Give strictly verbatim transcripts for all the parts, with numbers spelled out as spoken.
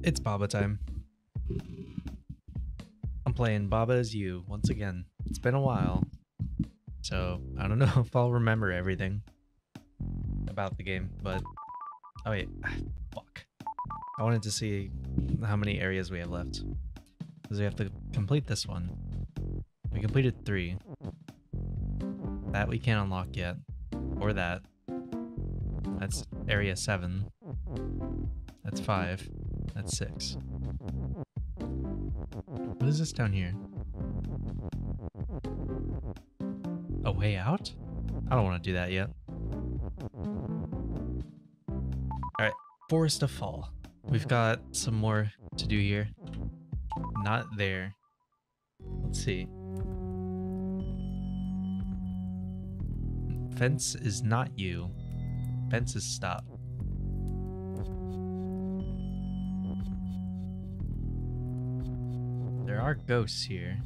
It's Baba time. I'm playing Baba as you once again. It's been a while, so I don't know if I'll remember everything about the game, but oh wait, fuck. I wanted to see how many areas we have left, because we have to complete this one. We completed three. That we can't unlock yet, or that. That's area seven. That's five. That's six. What is this down here? A way out? I don't want to do that yet. Alright, Forest of Fall. We've got some more to do here. Not there. Let's see. Fence is not you. Fence is stop. There are ghosts here.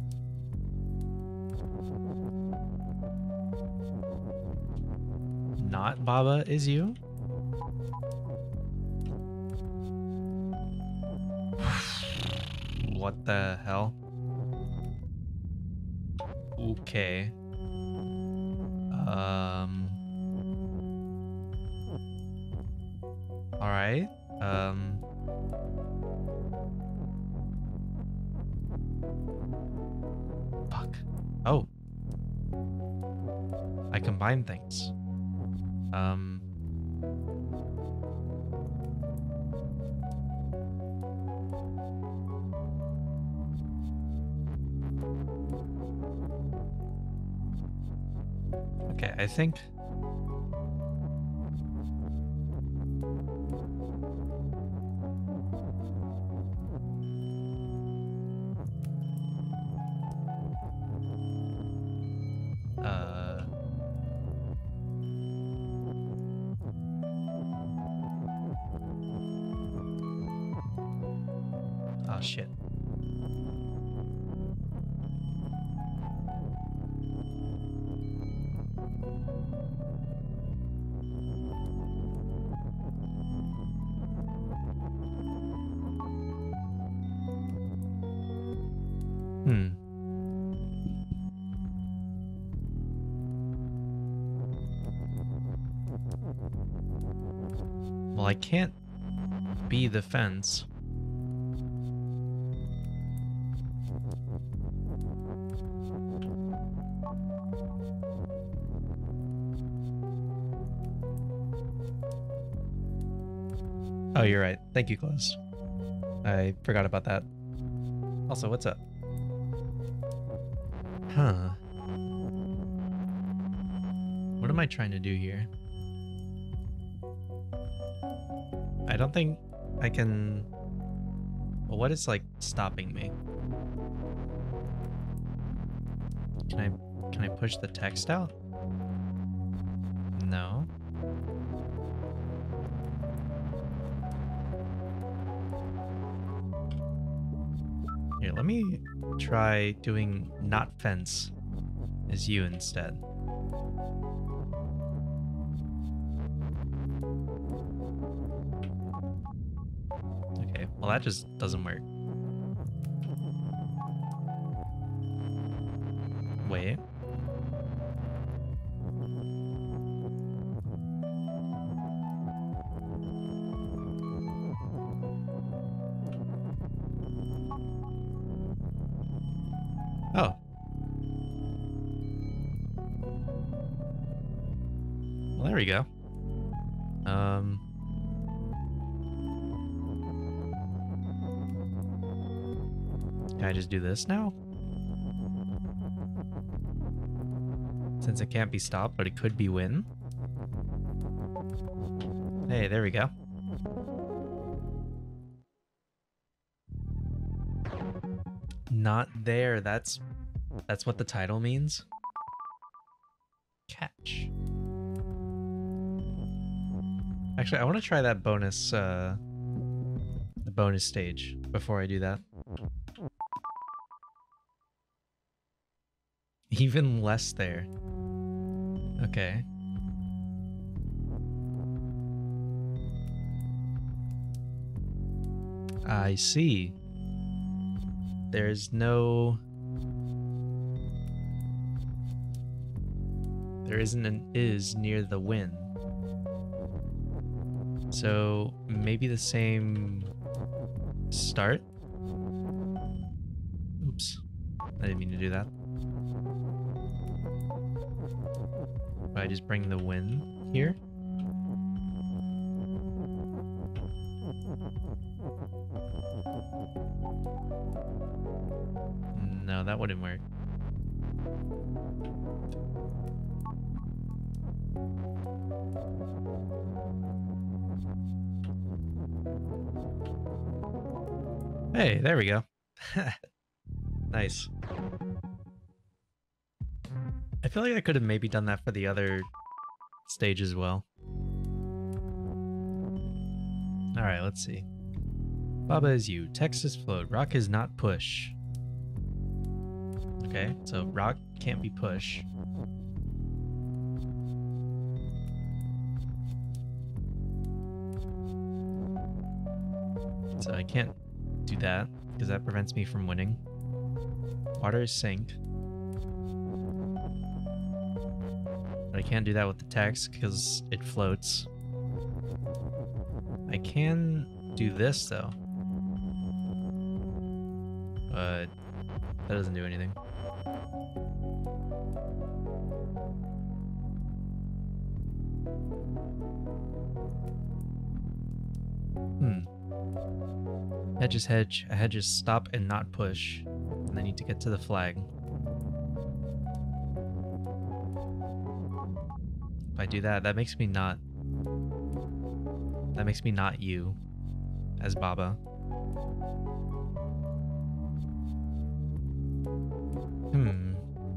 Not Baba is you? What the hell? Okay. Um. Alright. Um. Fuck. Oh. I combine things. Um. Okay, I think uh oh shit. Hmm. Well, I can't be the fence. Oh, you're right. Thank you, Close. I forgot about that. Also, what's up? Huh. What am I trying to do here? I don't think I can... Well, what is, like, stopping me? Can I... Can I push the text out? No. Here, let me try doing not fence as you instead. Okay, well that just doesn't work. Wait. Oh. Well, there we go. Um. Can I just do this now? Since it can't be stopped, but it could be win. Hey, there we go. Not there. That's that's what the title means. Catch. Actually, I want to try that bonus uh the bonus stage before I do that. Even less there. Okay. I see. There's no... There isn't an is near the win. So maybe the same start? Oops. I didn't mean to do that. I just bring the win here? No, that wouldn't work. Hey, there we go. Nice. I feel like I could have maybe done that for the other stage as well. Alright, let's see. Baba is you. Text is float. Rock is not push. Okay, so rock can't be push. So I can't do that because that prevents me from winning. Water is sink. But I can't do that with the text because it floats. I can do this though. But that doesn't do anything. Hmm. Hedge is hedge. A hedge is stop and not push. And I need to get to the flag. If I do that, that makes me not... That makes me not you as Baba. Hmm.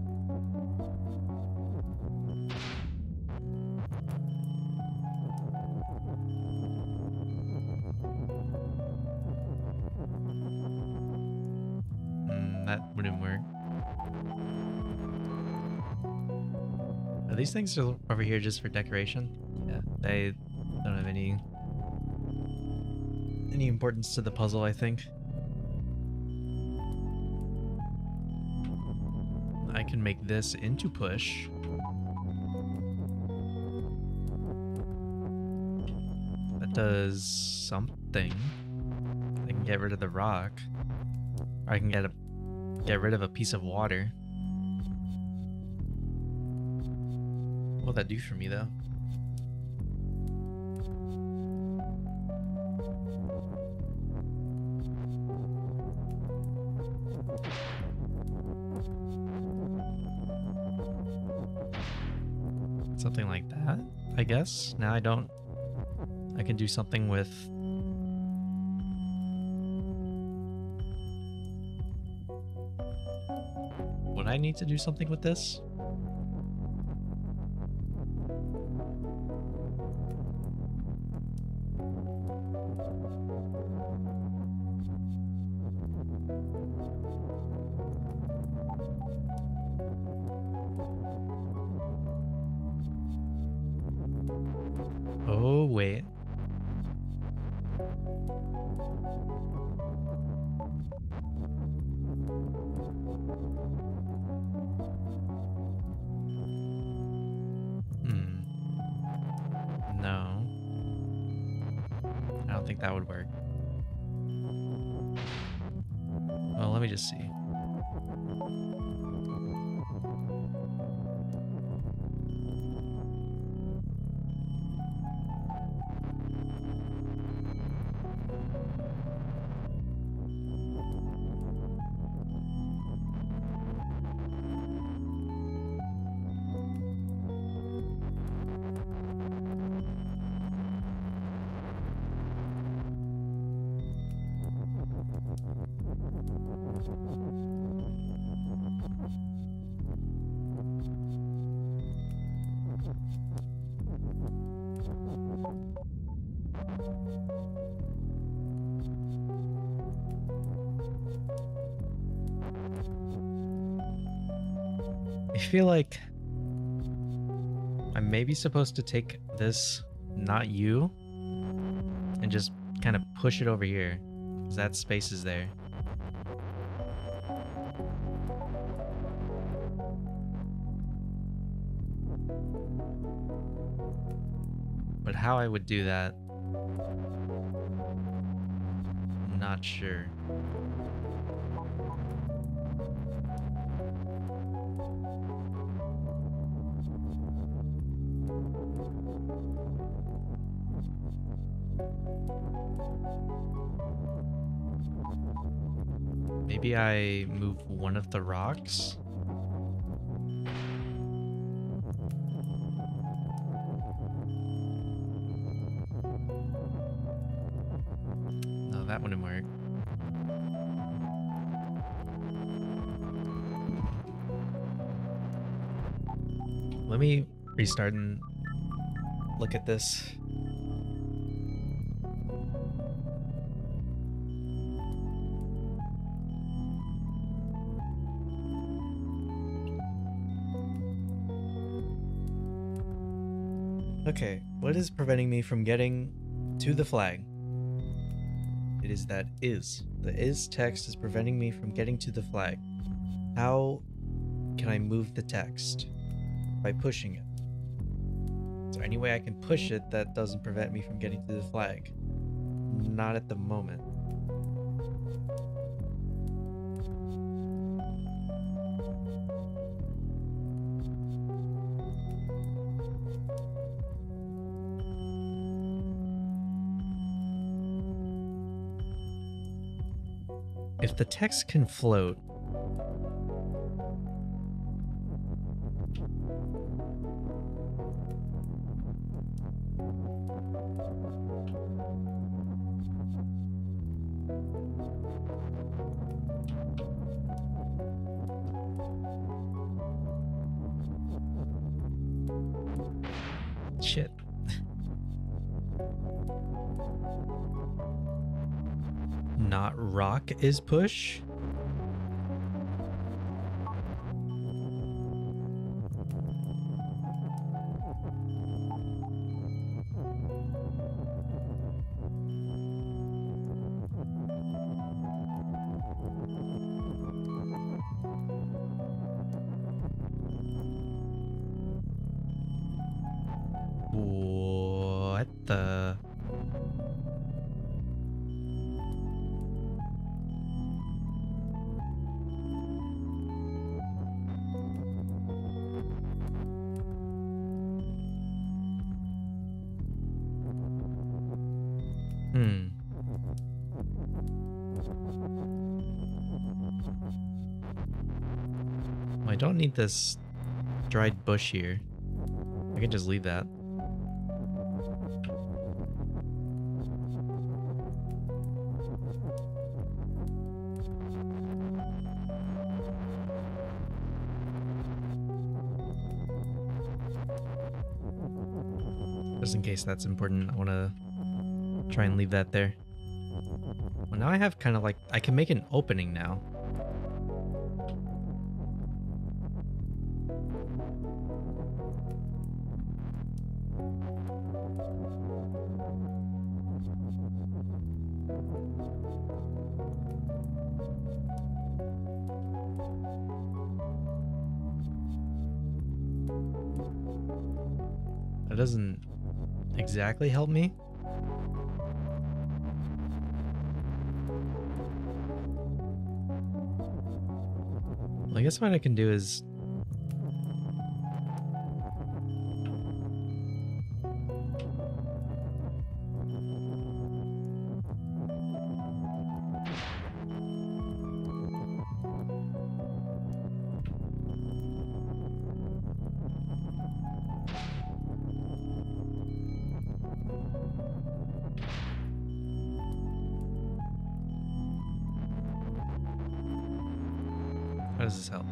Hmm, that wouldn't work. Are these things over here just for decoration? Yeah, they don't have any any importance to the puzzle, I think. I can make this into push. That does something. I can get rid of the rock. Or I can get a get rid of a piece of water. What will that do for me though? Something like that, I guess. Now I don't... I can do something with... Would I need to do something with this? Oh, wait. Hmm. No. I don't think that would work. Well, let me just see. I feel like I'm maybe supposed to take this, not you, and just kind of push it over here. 'Cause that space is there. But how I would do that, not sure. Maybe I move one of the rocks? No, that wouldn't work. Let me restart and look at this. Okay, what is preventing me from getting to the flag? It is that is. The is text is preventing me from getting to the flag. How can I move the text? By pushing it. Is there any way I can push it that doesn't prevent me from getting to the flag? Not at the moment. If the text can float, shit. Not rock is push? What the... Hmm. I don't need this dried bush here. I can just leave that. Just in case that's important, I want to try and leave that there. Well, now I have kind of like, I can make an opening now. That doesn't exactly help me. Well, I guess what I can do is... How does this help?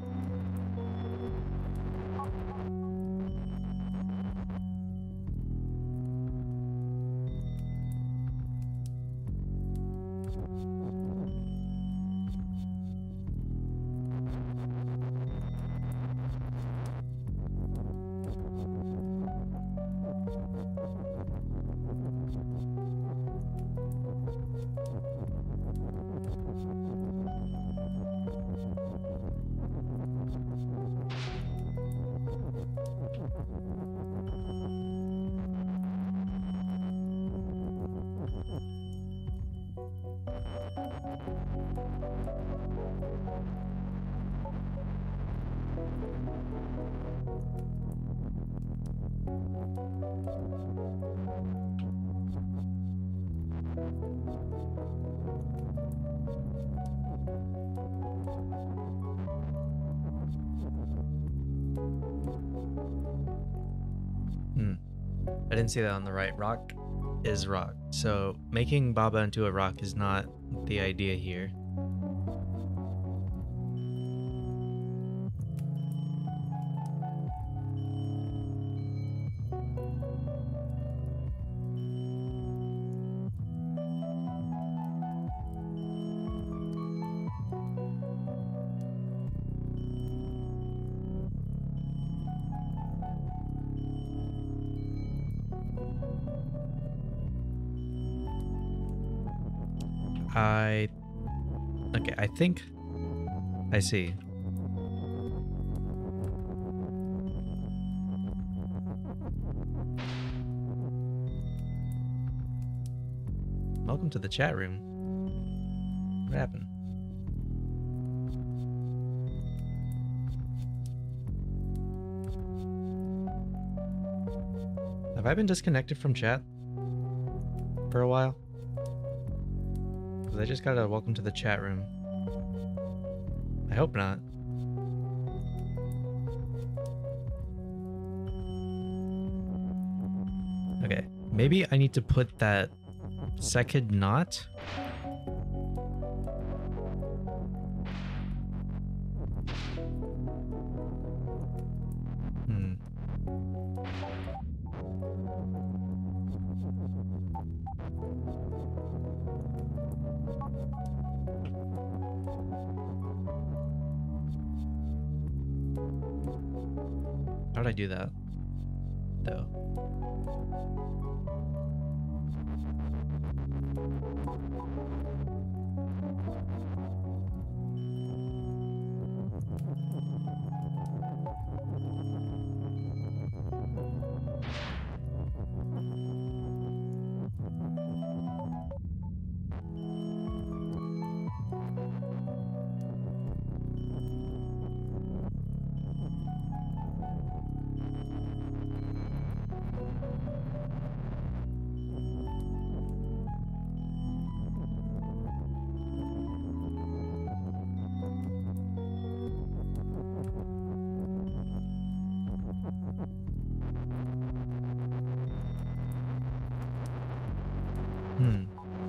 I didn't see that on the right. Rock is rock. So making Baba into a rock is not the idea here. I... Okay, I think... I see. Welcome to the chat room. What happened? Have I been disconnected from chat for a while? I just got a welcome to the chat room. I hope not. Okay, maybe I need to put that second knot. Hmm. How would I do that, though? Hmm.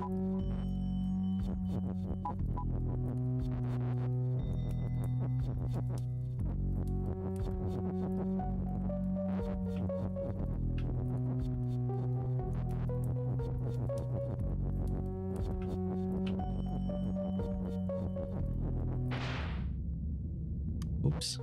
Oops.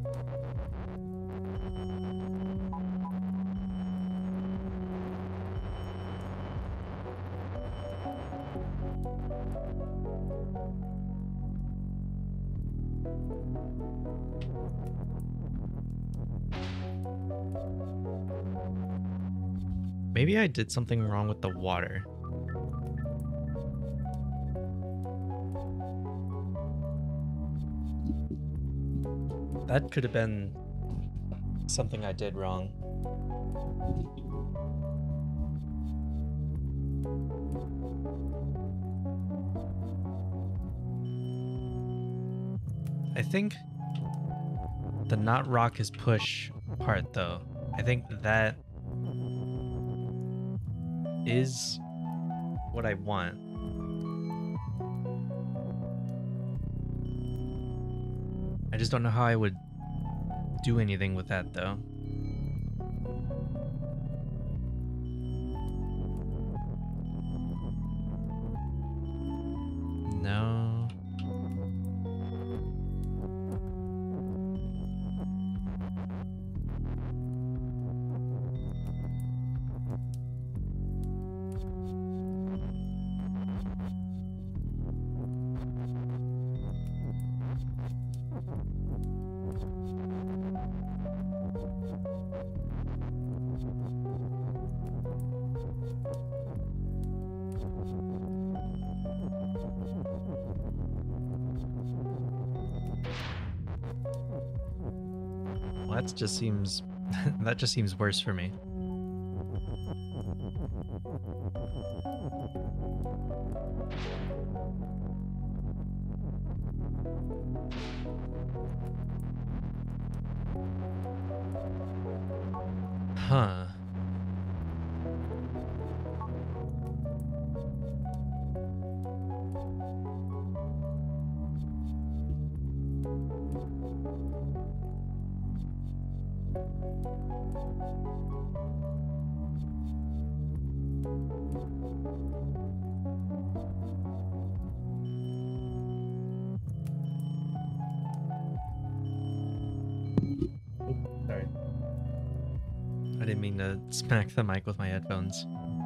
Maybe I did something wrong with the water. That could have been something I did wrong. I think the not rock is push part, though. I think that is what I want. I just don't know how I would do anything with that, though. No. Well, that just seems that just seems worse for me. Huh. didn't mean to smack the mic with my headphones.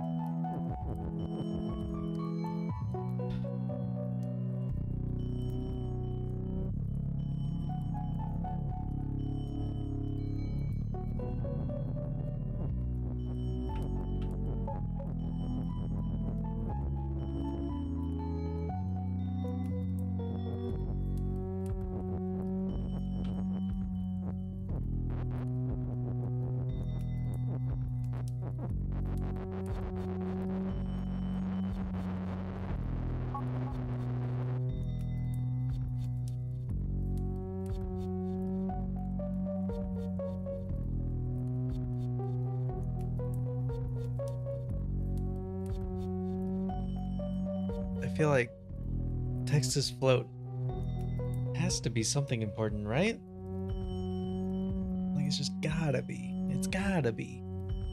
I feel like Texas float has to be something important, right? Like, it's just gotta be. It's gotta be.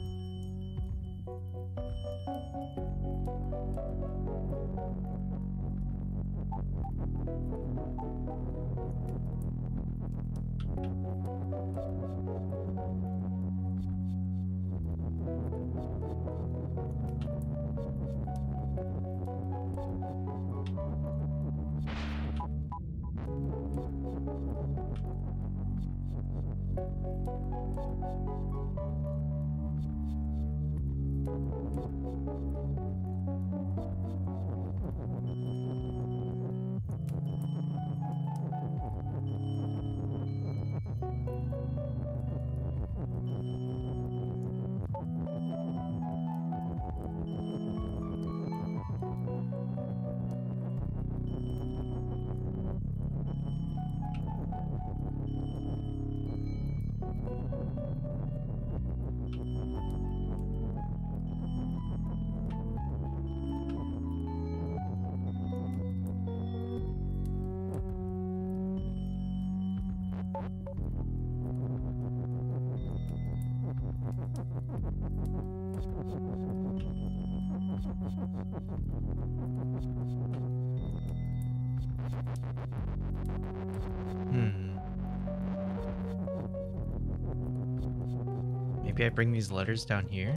Hmm. Maybe I bring these letters down here?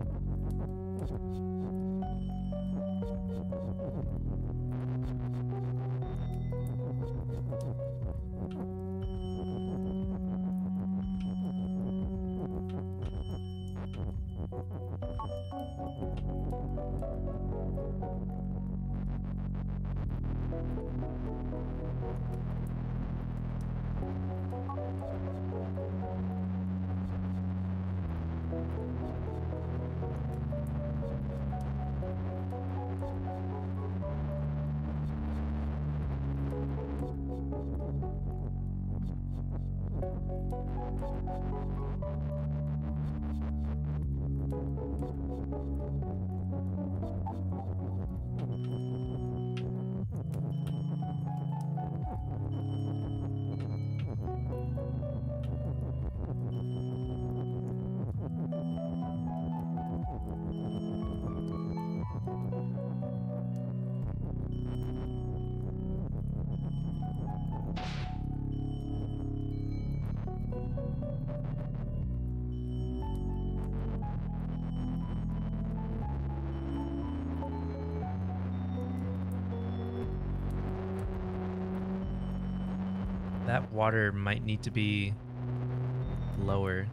That water might need to be lower.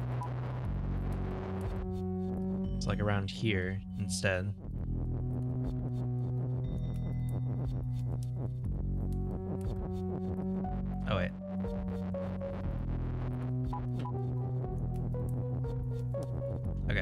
It's like around here instead. Oh wait. Okay.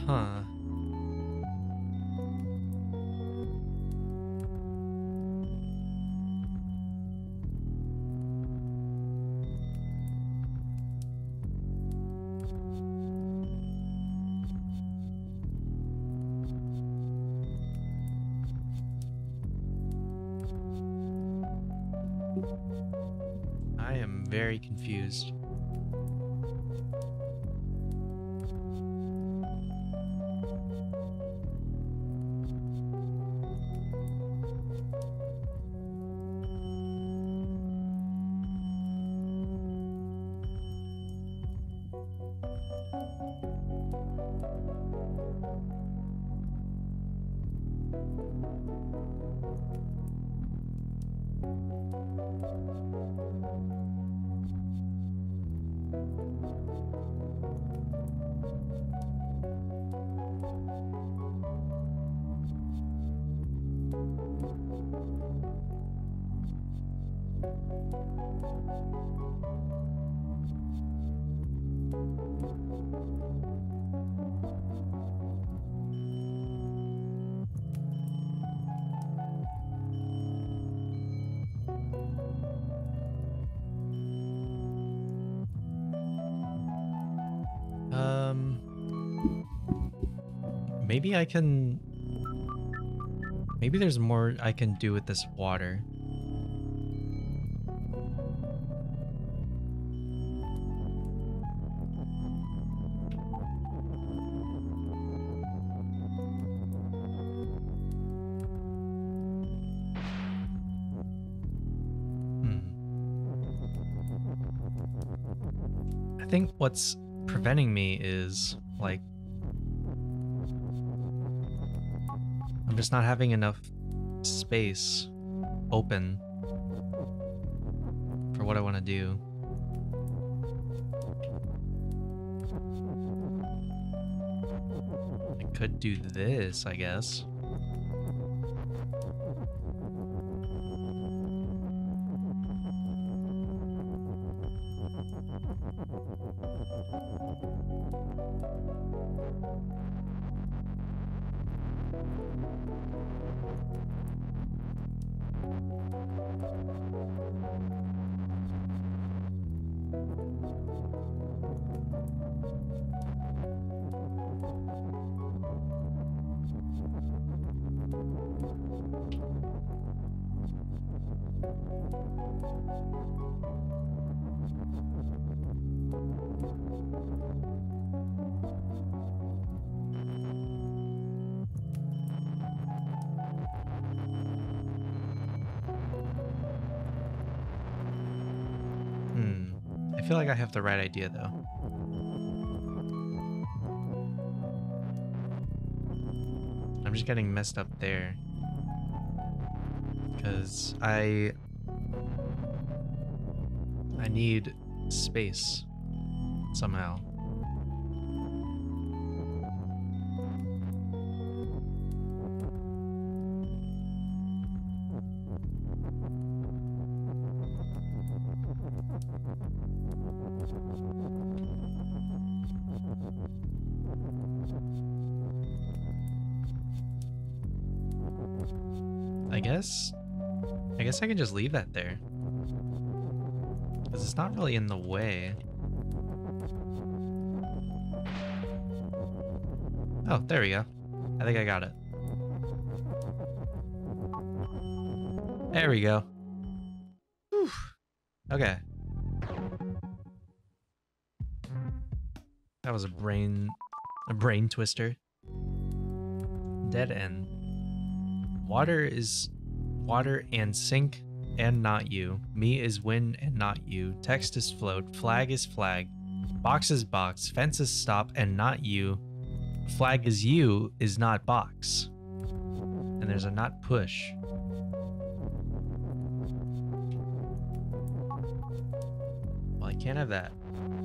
Huh. I am very confused. Um, maybe I can... Maybe there's more I can do with this water. Hmm. I think what's preventing me is, like, I'm just not having enough space open for what I want to do. I could do this, I guess. Hmm. I feel like I have the right idea, though. I'm just getting messed up there. Because I... I need space somehow. I guess... I guess I can just leave that there. Because it's not really in the way. Oh, there we go. I think I got it. There we go. Whew. Okay. That was a brain... a brain twister. Dead end. Water is water and sink and not you. Me is wind and not you. Text is float. Flag is flag. Box is box. Fence is stop and not you. Flag is you is not box. And there's a not push. Well, I can't have that.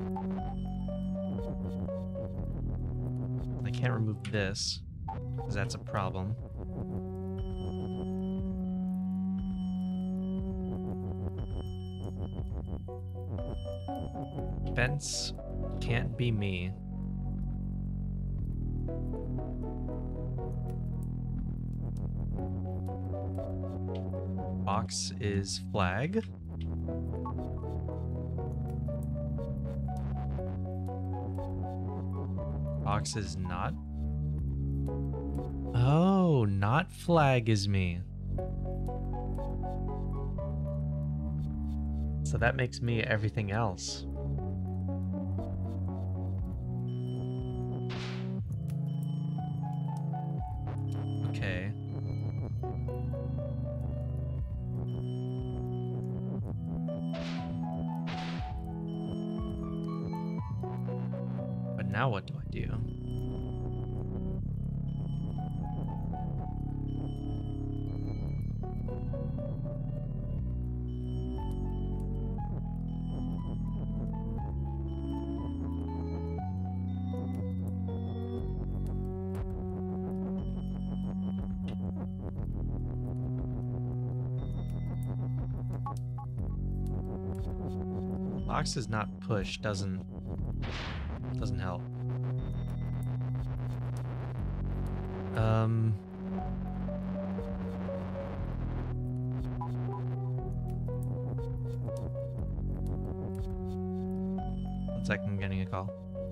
I can't remove this because that's a problem. Fence can't be me. box is flag. Box is not. Oh, not flag is me. So that makes me everything else. Okay. But now what do I do? Box is not push, doesn't doesn't help. Um One second, I'm getting a call.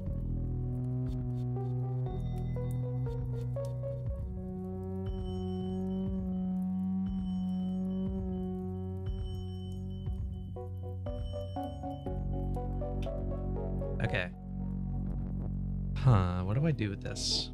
Okay. Huh, what do I do with this?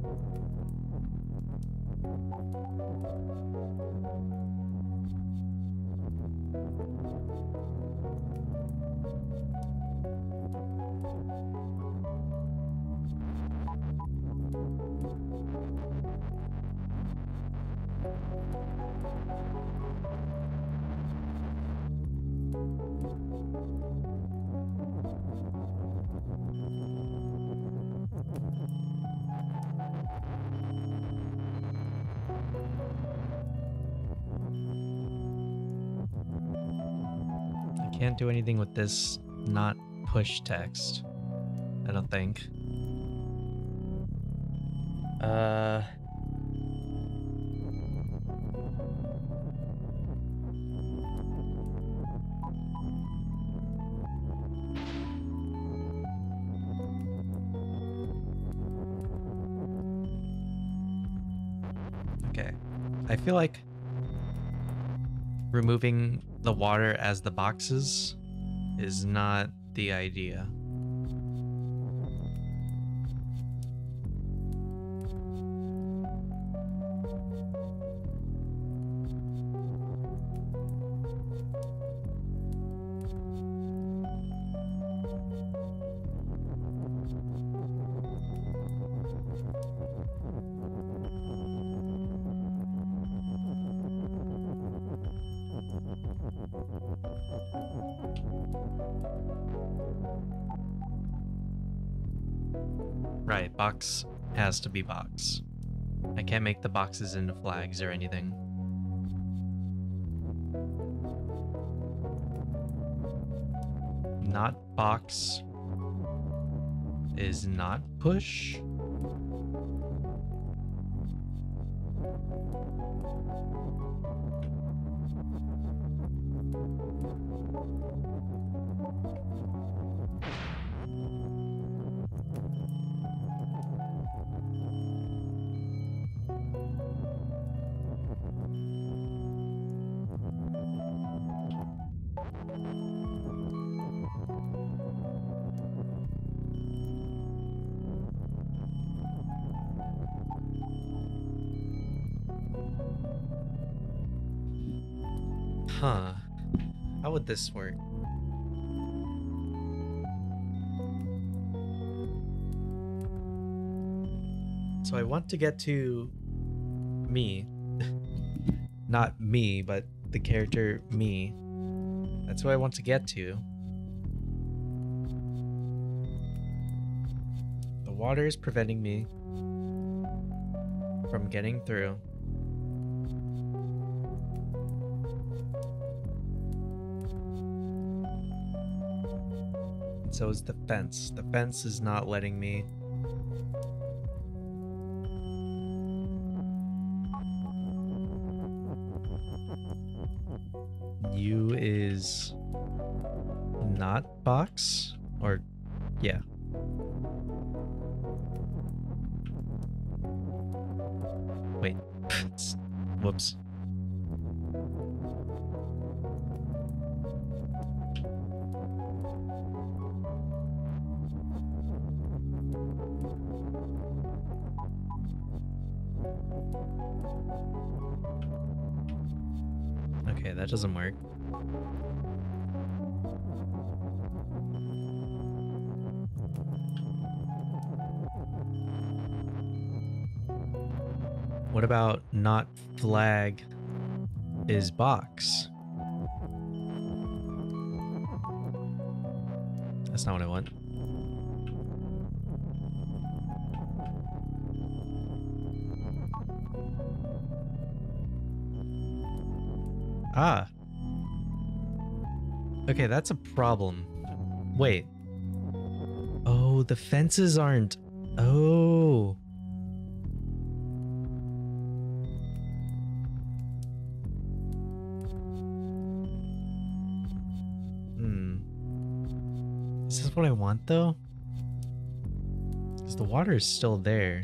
Can't do anything with this not push text, I don't think. Uh... Okay. I feel like removing the water as the boxes is not the idea. Right, box has to be box. I can't make the boxes into flags or anything. Not box is not push. Huh. How would this work? So I want to get to me. Not me, but the character me. That's what I want to get to. The water is preventing me from getting through. And so is the fence. The fence is not letting me. U is not box? Or, yeah. Wait. Whoops. Okay, that doesn't work. What about not flag is box? That's not what I want. Ah. Okay, that's a problem. Wait. Oh, the fences aren't... Oh. Hmm. Is this what I want, though? Because the water is still there.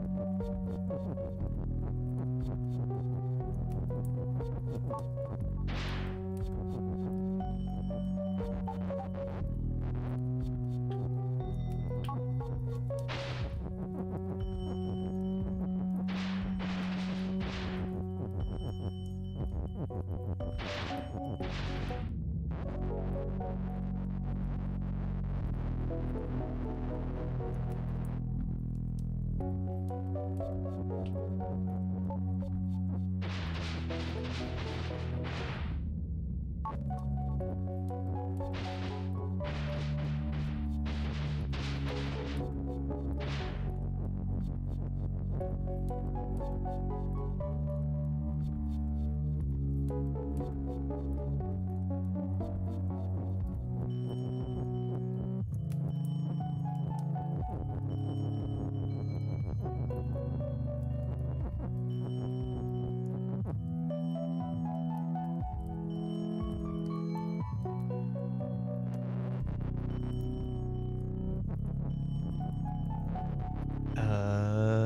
Uh...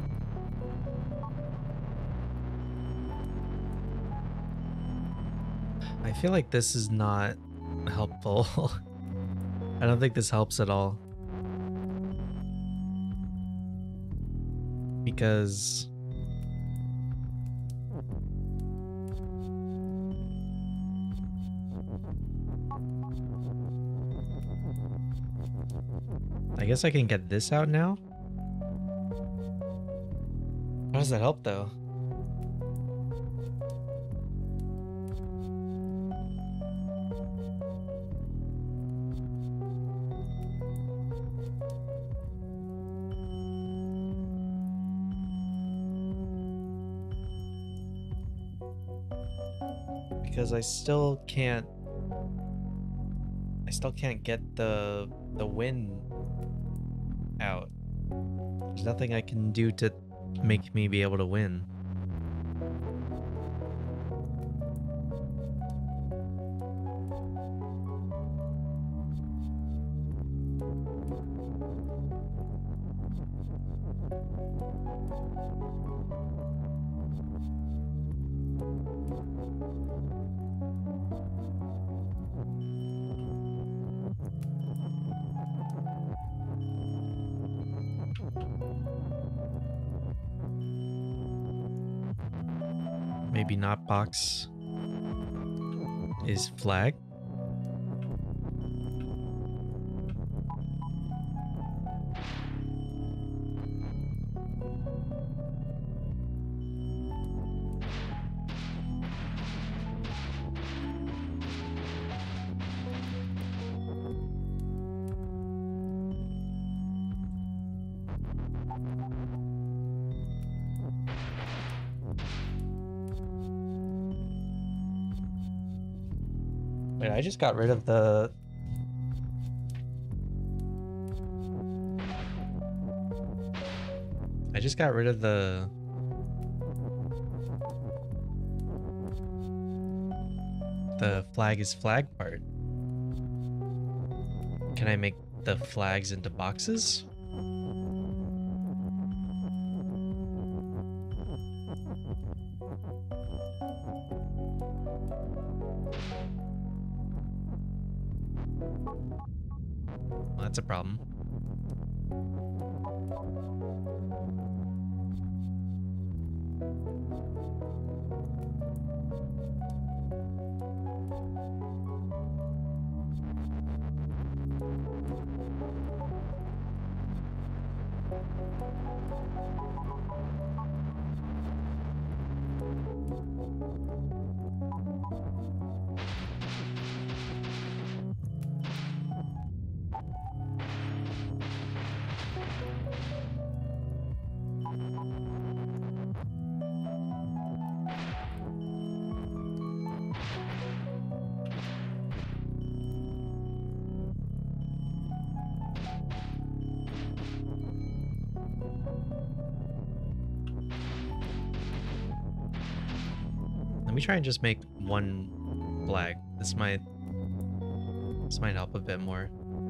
I feel like this is not helpful. I don't think this helps at all. Because... I guess I can get this out now? How does that help, though? Because I still can't... I still can't get the the win out. There's nothing I can do to make me be able to win. Maybe not box is flag. Wait, I just got rid of the... I just got rid of the... the flag is flag part. Can I make the flags into boxes? Well, that's a problem. Let me try and just make one flag. This might this might help a bit more.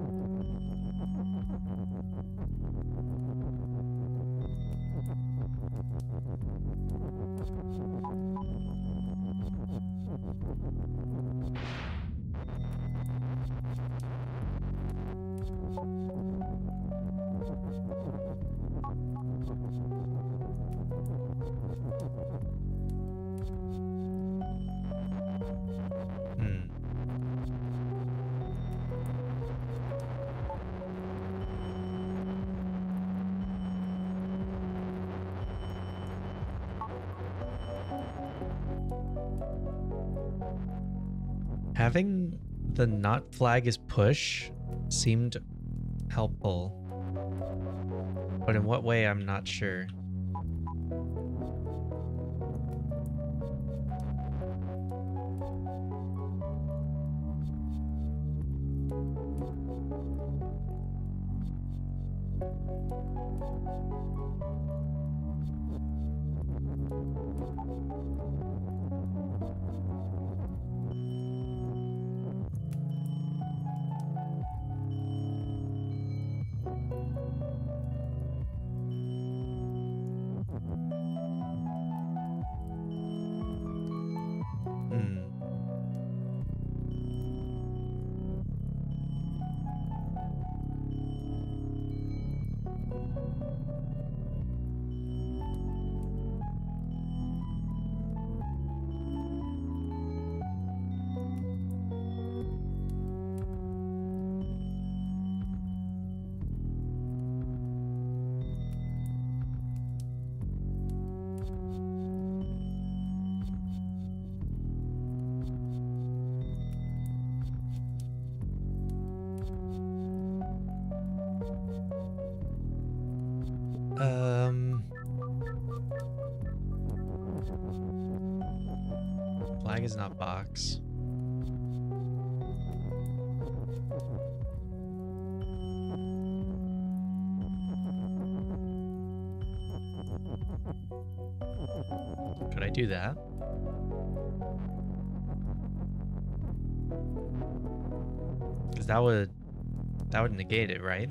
Having the not flag as push seemed helpful, but in what way, I'm not sure. Um, flag is not box. Could I do that? Because that would that would negate it, right?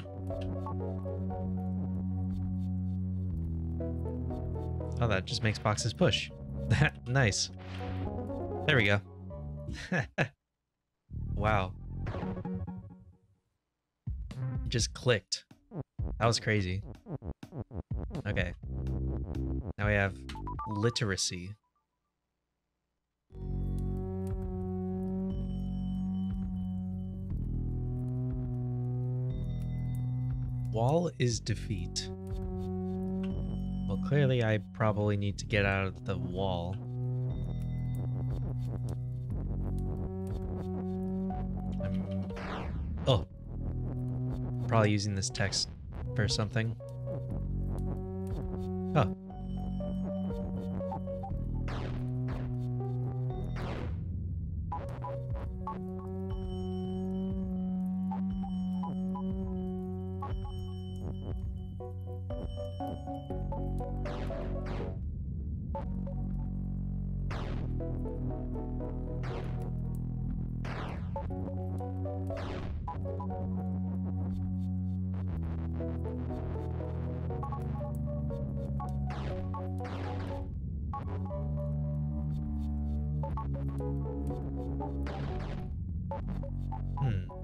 Oh, that just makes boxes push. Nice. There we go. Wow. It just clicked. That was crazy. Okay. Now we have literacy. Wall is defeat. Well, clearly I probably need to get out of the wall. I'm... Oh. Probably using this text for something. Oh. Hmm.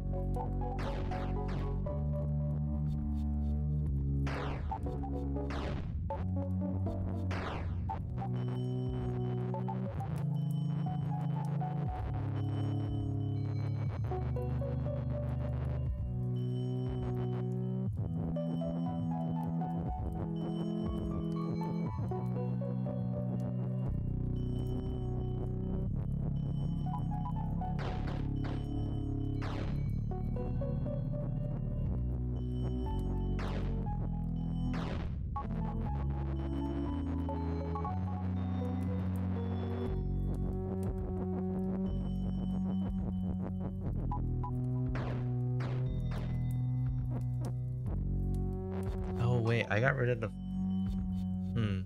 Oh wait, I got rid of the. Hmm.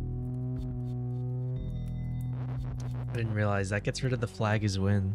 I didn't realize that gets rid of the flag as win.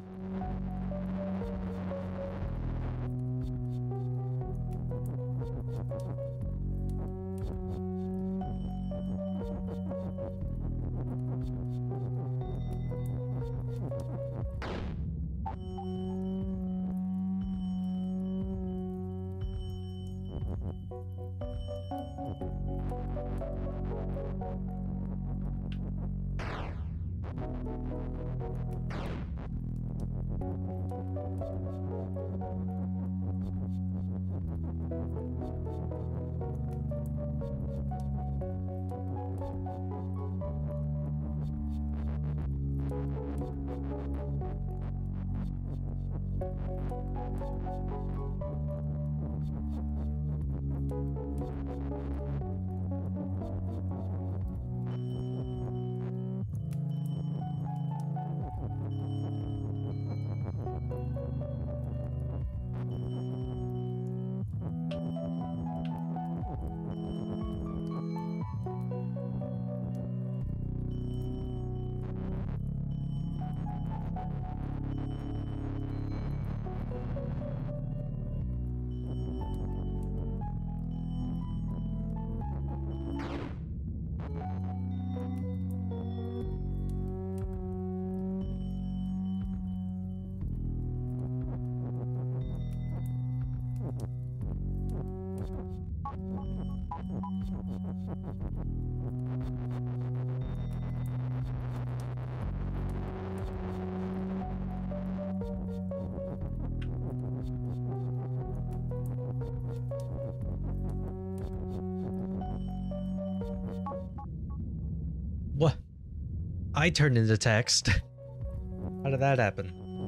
What? I turned into text. How did that happen?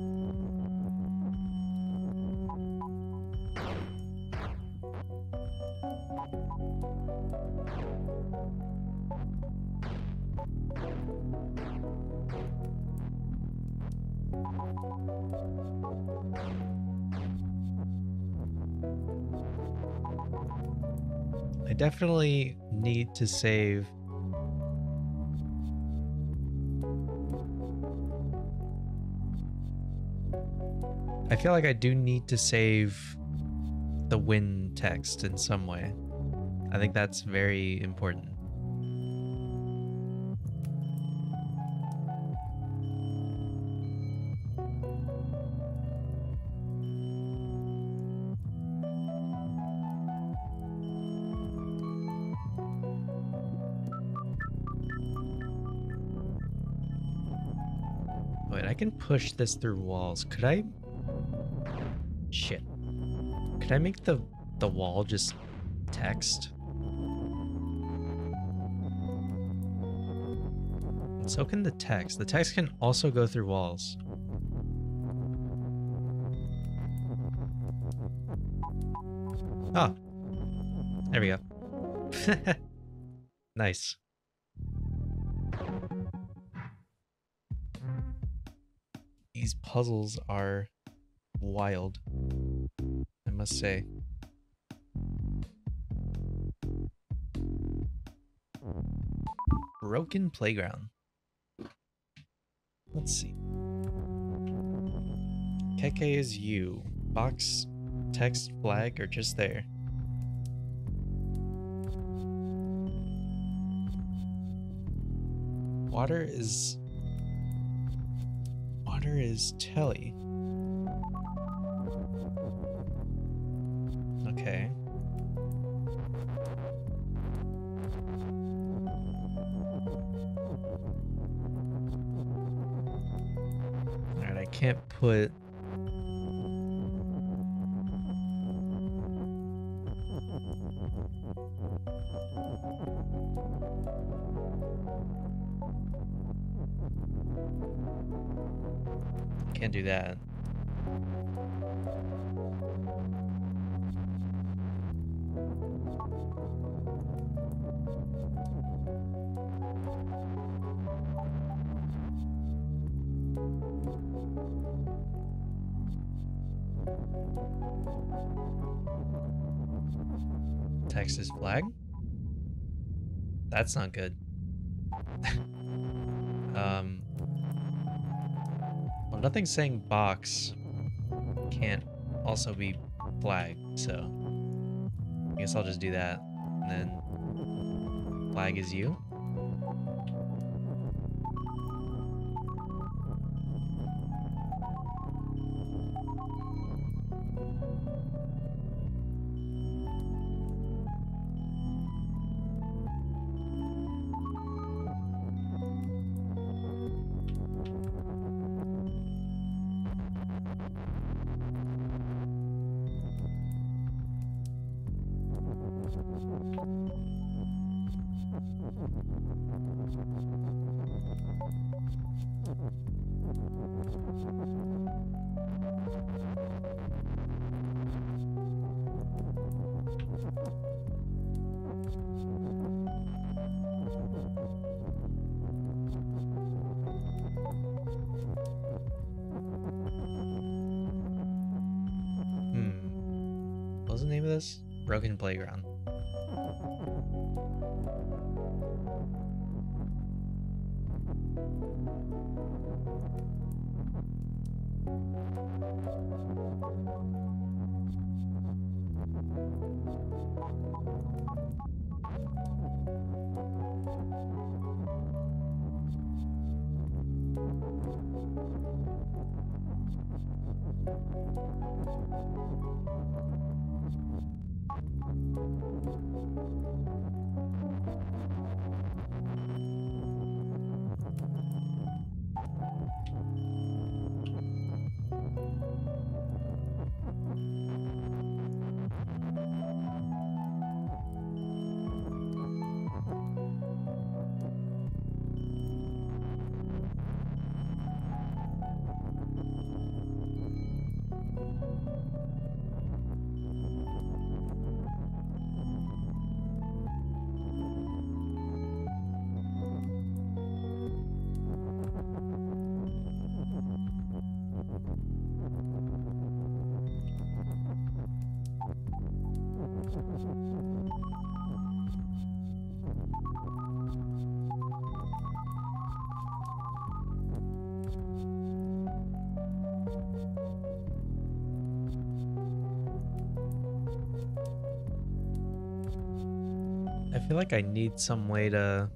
I definitely need to save. I feel like I do need to save the win text in some way. I think that's very important. Wait, I can push this through walls. Could I? Shit. Could I make the the wall just text? So can the text. The text can also go through walls. Oh. There we go. Nice. These puzzles are wild, I must say. Broken playground. Let's see. Keke is you. Box, text, flag are just there. Water is... Water is Telly. Okay. Alright, I can't put... Can't do that. Texas flag? That's not good. um, well, nothing's saying box can't also be flag, so I guess I'll just do that. And then flag is you. What was the name of this? Broken Playground. I feel like I need some way to...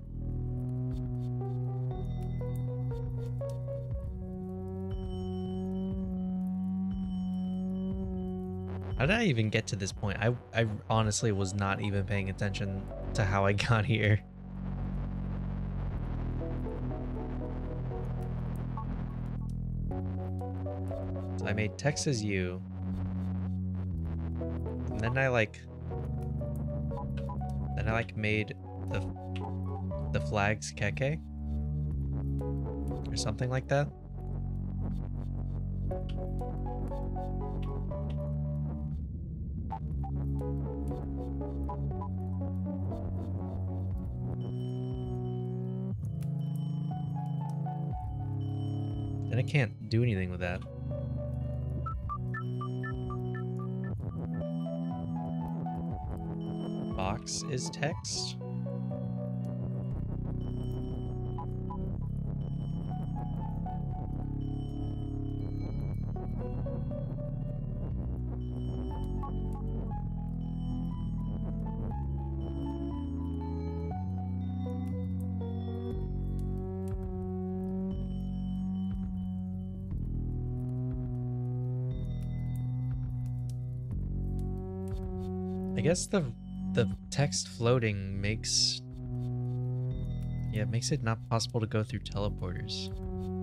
How did I even get to this point? I, I honestly was not even paying attention to how I got here. So I made text as you. And then I like... Then I like made the the flags Keke or something like that. Then I can't do anything with that. Box is text. I guess the the text floating makes yeah, it makes it not possible to go through teleporters.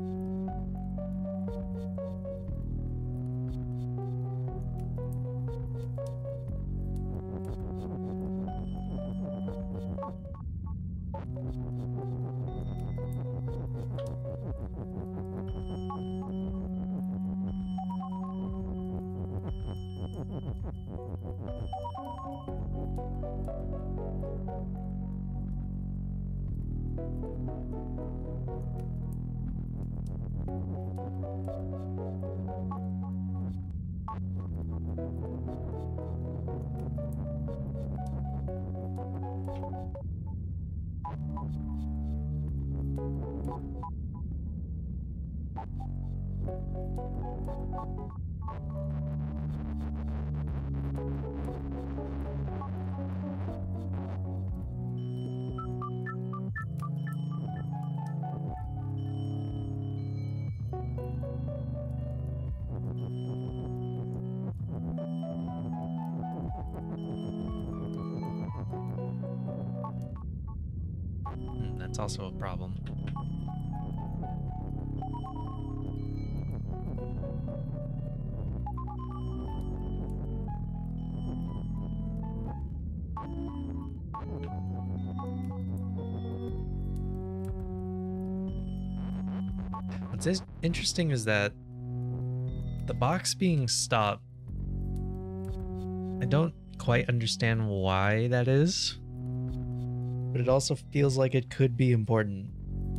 Hmm, that's also a problem. What's interesting is that the box being stopped, I don't quite understand why that is, but it also feels like it could be important.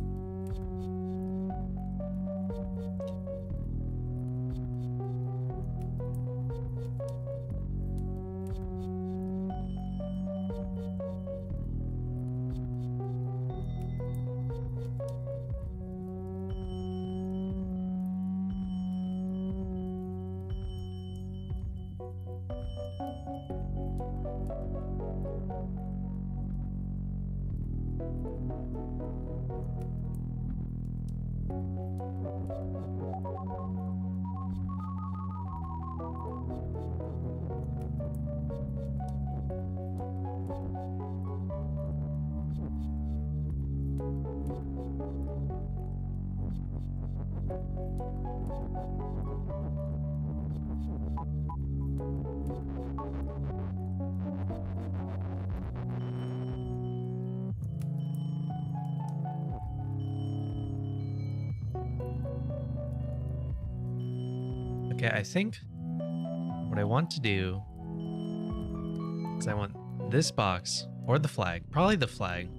Okay, I think what I want to do is I want this box or the flag, probably the flag.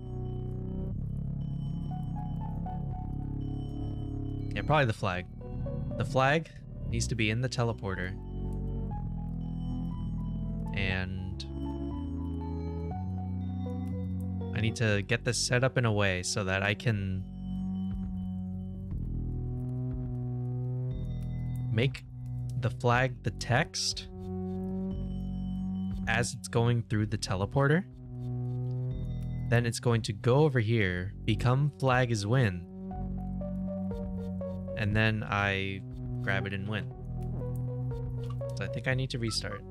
Yeah, probably the flag. The flag needs to be in the teleporter. And I need to get this set up in a way so that I can make the flag the text as it's going through the teleporter. Then it's going to go over here, become flag is win, and then I grab it and win. So I think I need to restart.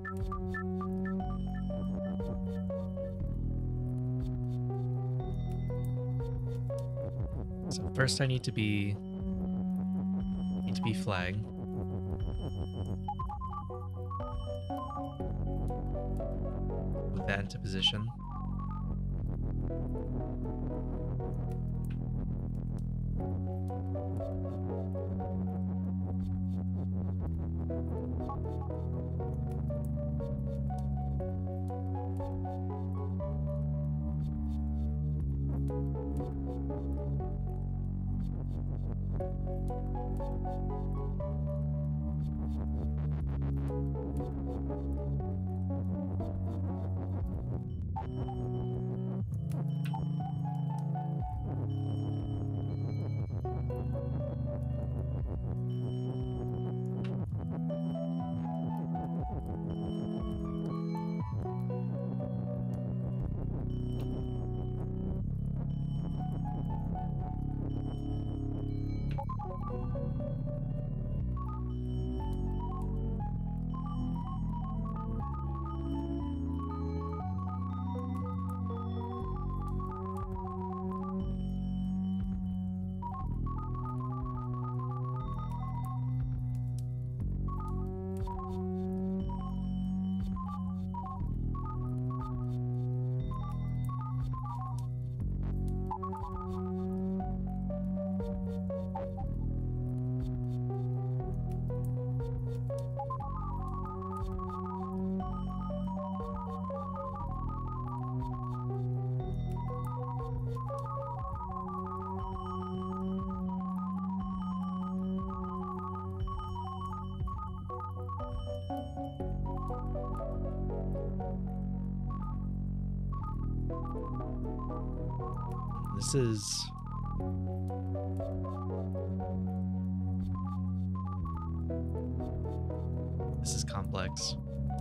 So first I need to be need to be flag. Move that into position. This is... This is complex.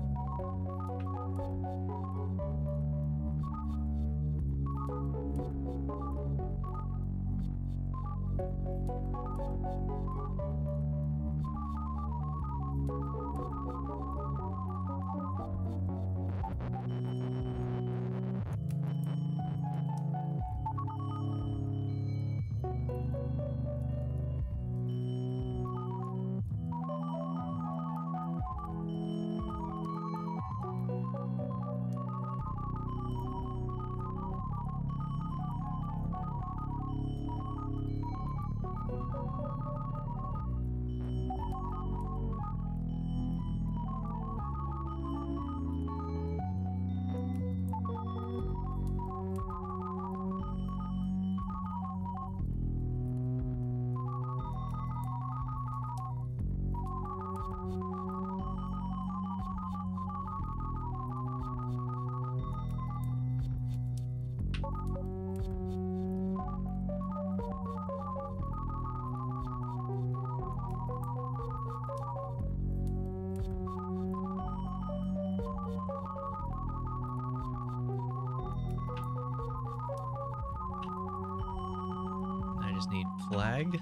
I just need flag.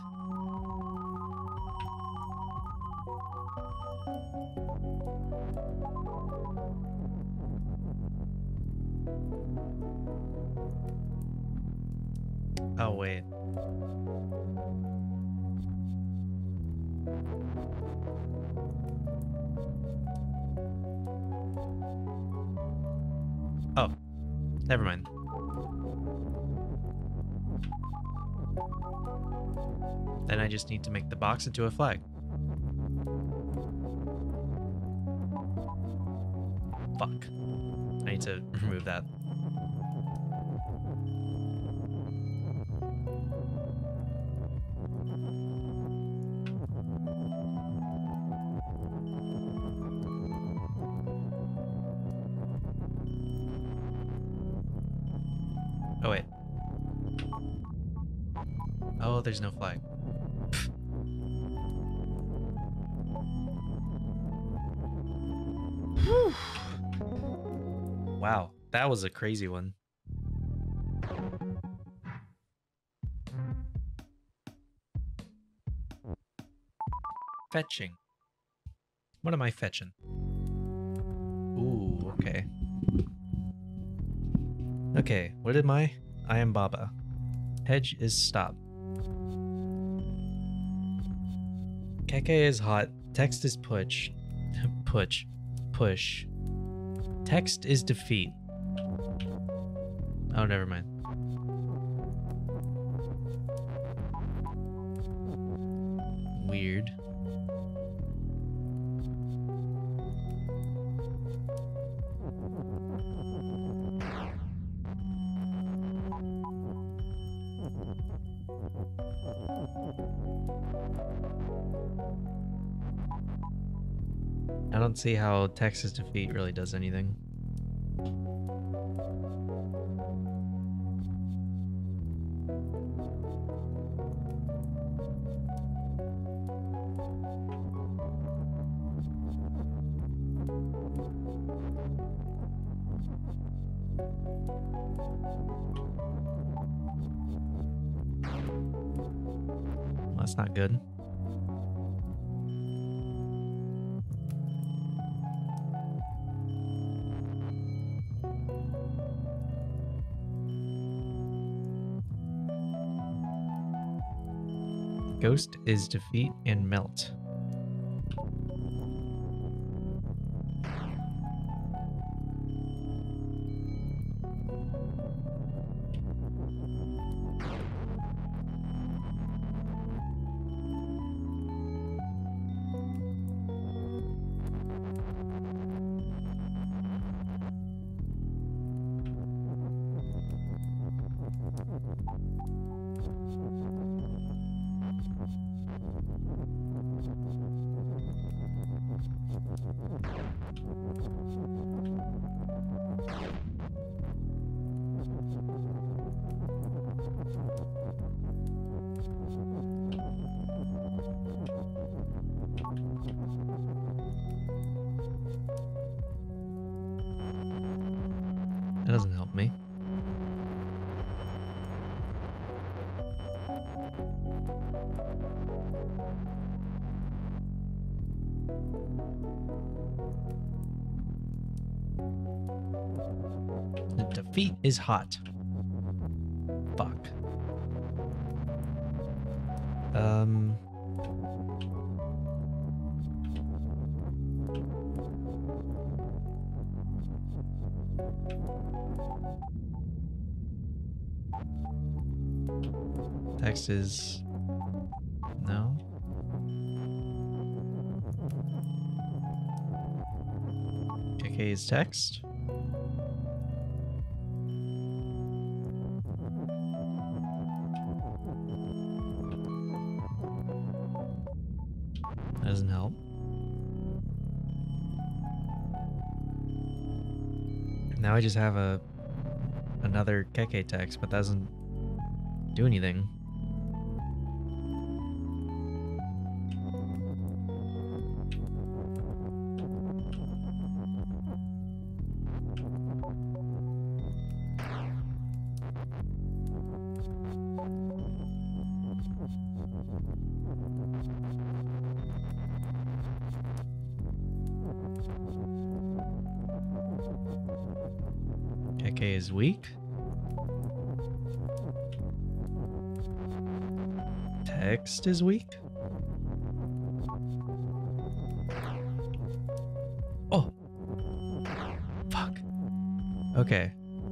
Oh, wait. Oh, never mind. Then I just need to make the box into a flag. Fuck. I need to remove that. Oh, wait. Oh, there's no flag. Wow, that was a crazy one. Fetching. What am I fetching? Ooh, okay. Okay, what am I? I am Baba. Hedge is stop. Keke is hot. Text is push. Push. Push. Text is defeat. Oh, never mind. Weird. I don't see how Texas defeat really does anything. Well, that's not good. Ghost is defeat and melt. That doesn't help me. The defeat is hot. Fuck. Um... Text is... No? K K is text? That doesn't help. Now I just have a another K K text, but that doesn't do anything. K K is weak. Text is weak. Oh. Fuck. Okay.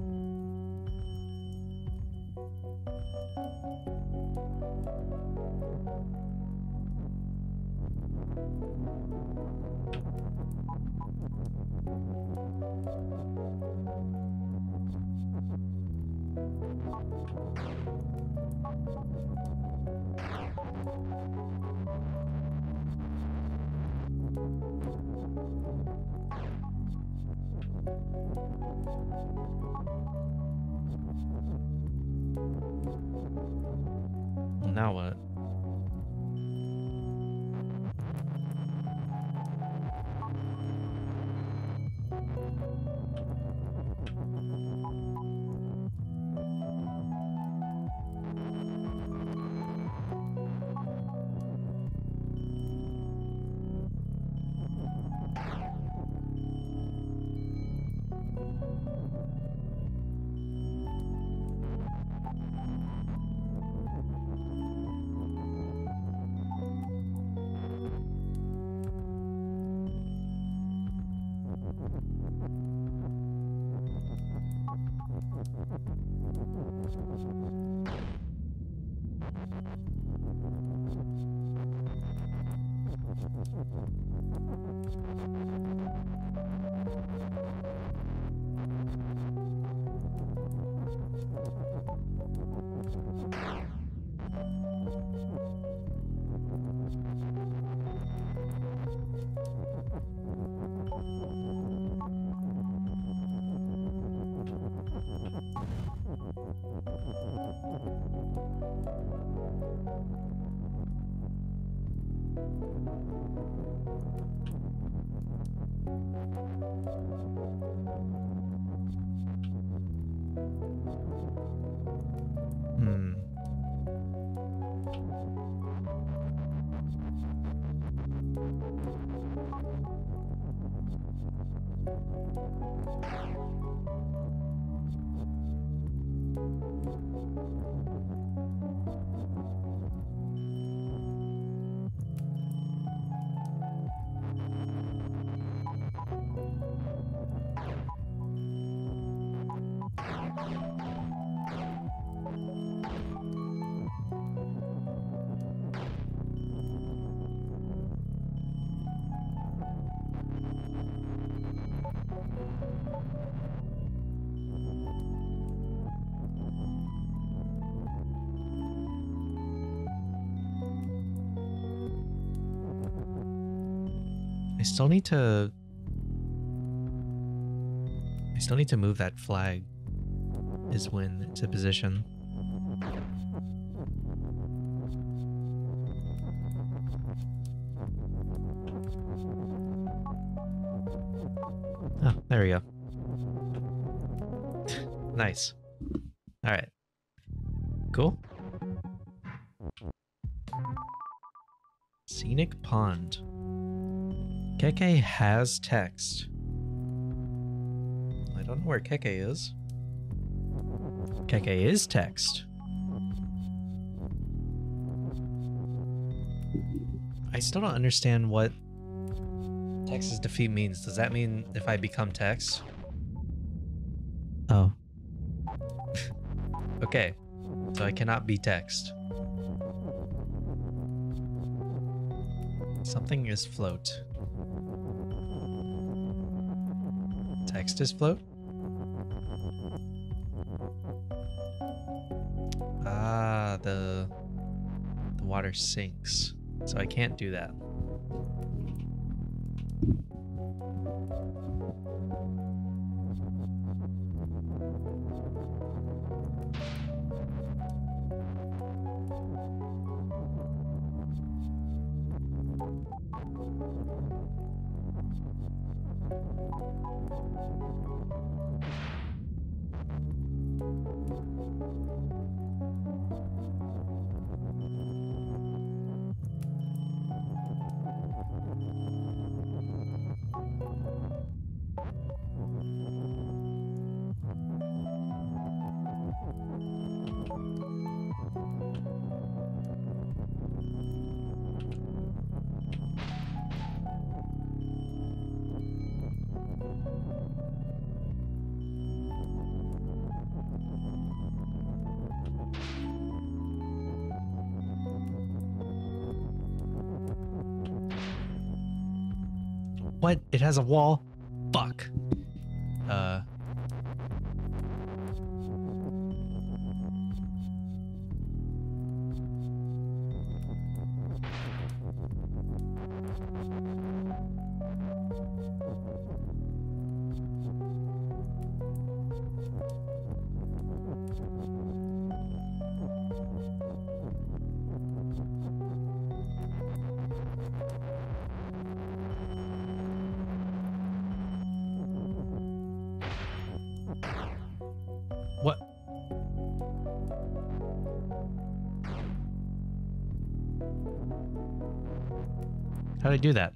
Now what? Hmm. I still need to... I still need to move that flag is when to position. Oh, there we go. Nice. All right. Cool. Scenic Pond. Keke has text. I don't know where Keke is. Keke is text. I still don't understand what Tex's defeat means. Does that mean if I become Tex? Oh. Okay. So I cannot be Text. Something is float. Text is float? Ah, the the water sinks. So I can't do that. What? It has a wall? Fuck. Uh. What? How'd I do that?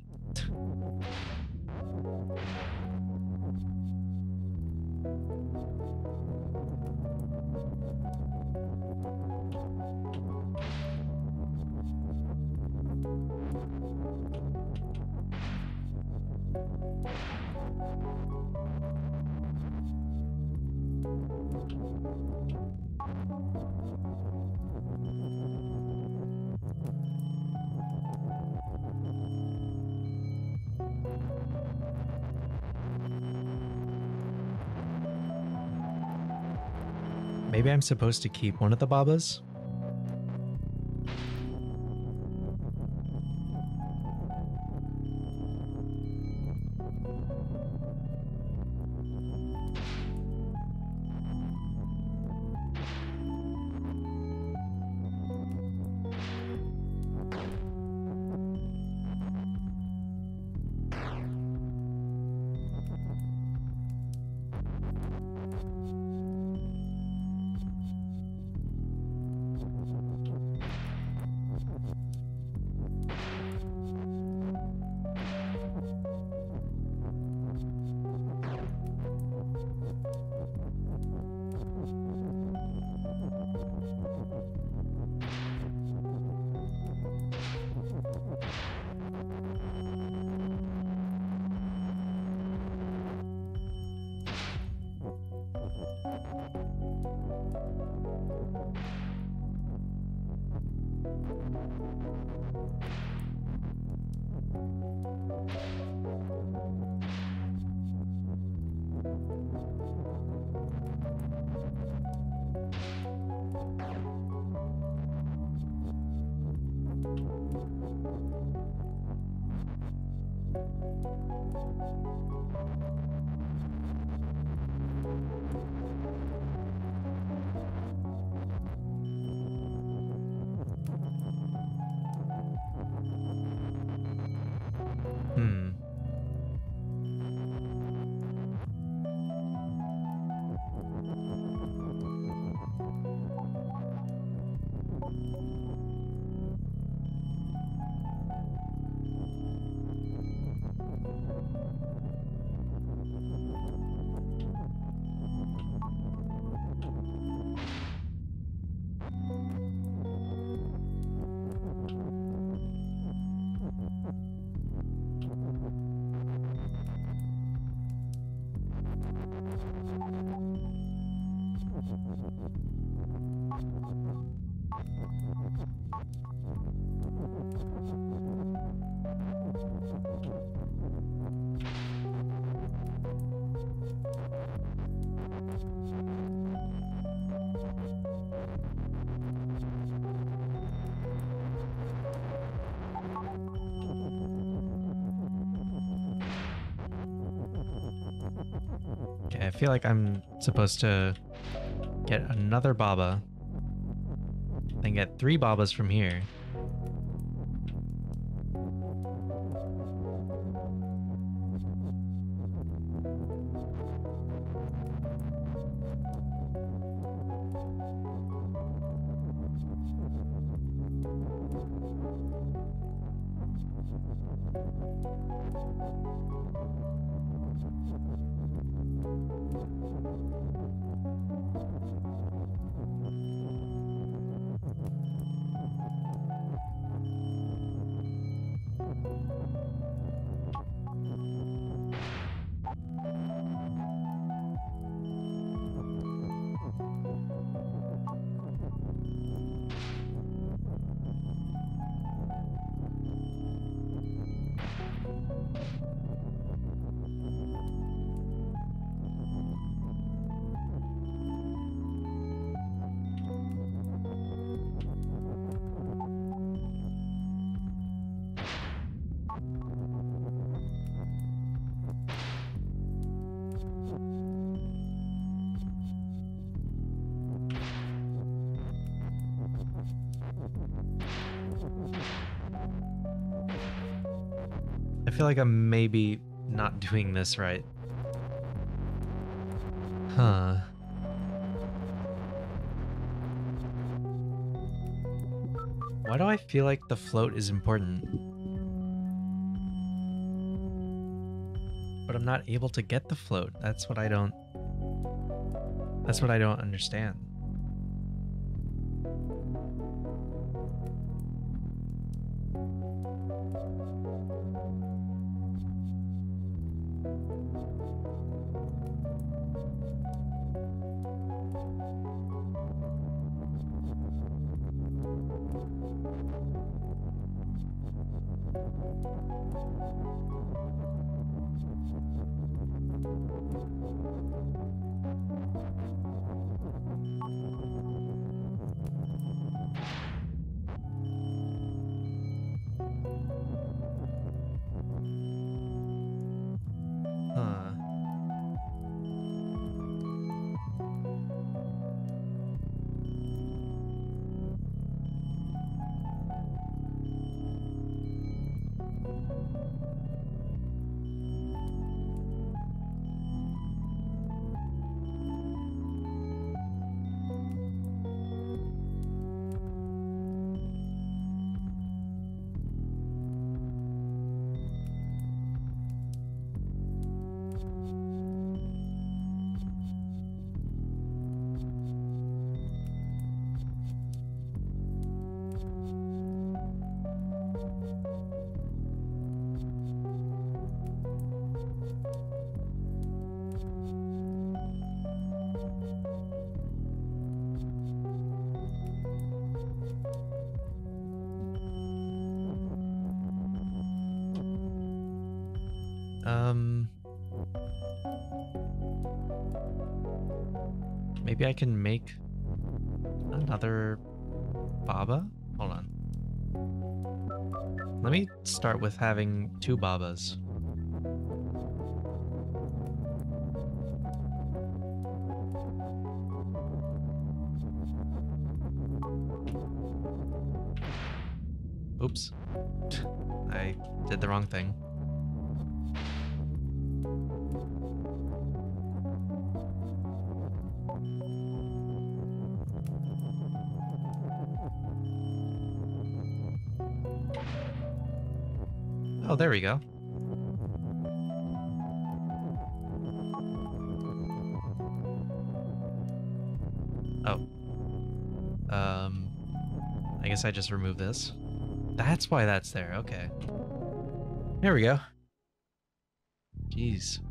Maybe I'm supposed to keep one of the Babas? Hmm. Okay, I feel like I'm supposed to get another Baba, then get three Babas from here. I feel like I'm maybe not doing this right. Huh. Why do I feel like the float is important? But I'm not able to get the float. That's what I don't... That's what I don't understand. Huh. Um, maybe I can make another Baba? Hold on. Let me start with having two Babas. Oops. I did the wrong thing. Oh, there we go. Oh. Um, I guess I just remove this. That's why that's there. Okay. There we go. Jeez.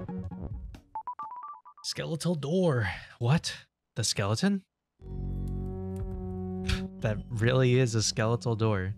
Skeletal door. What? The skeleton? That really is a skeletal door.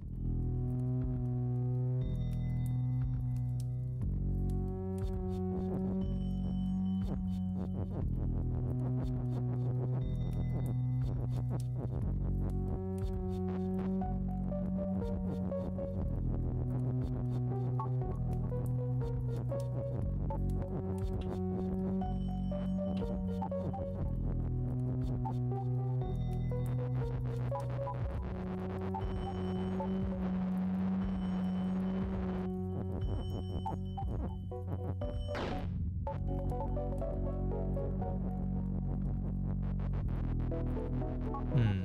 Hmm.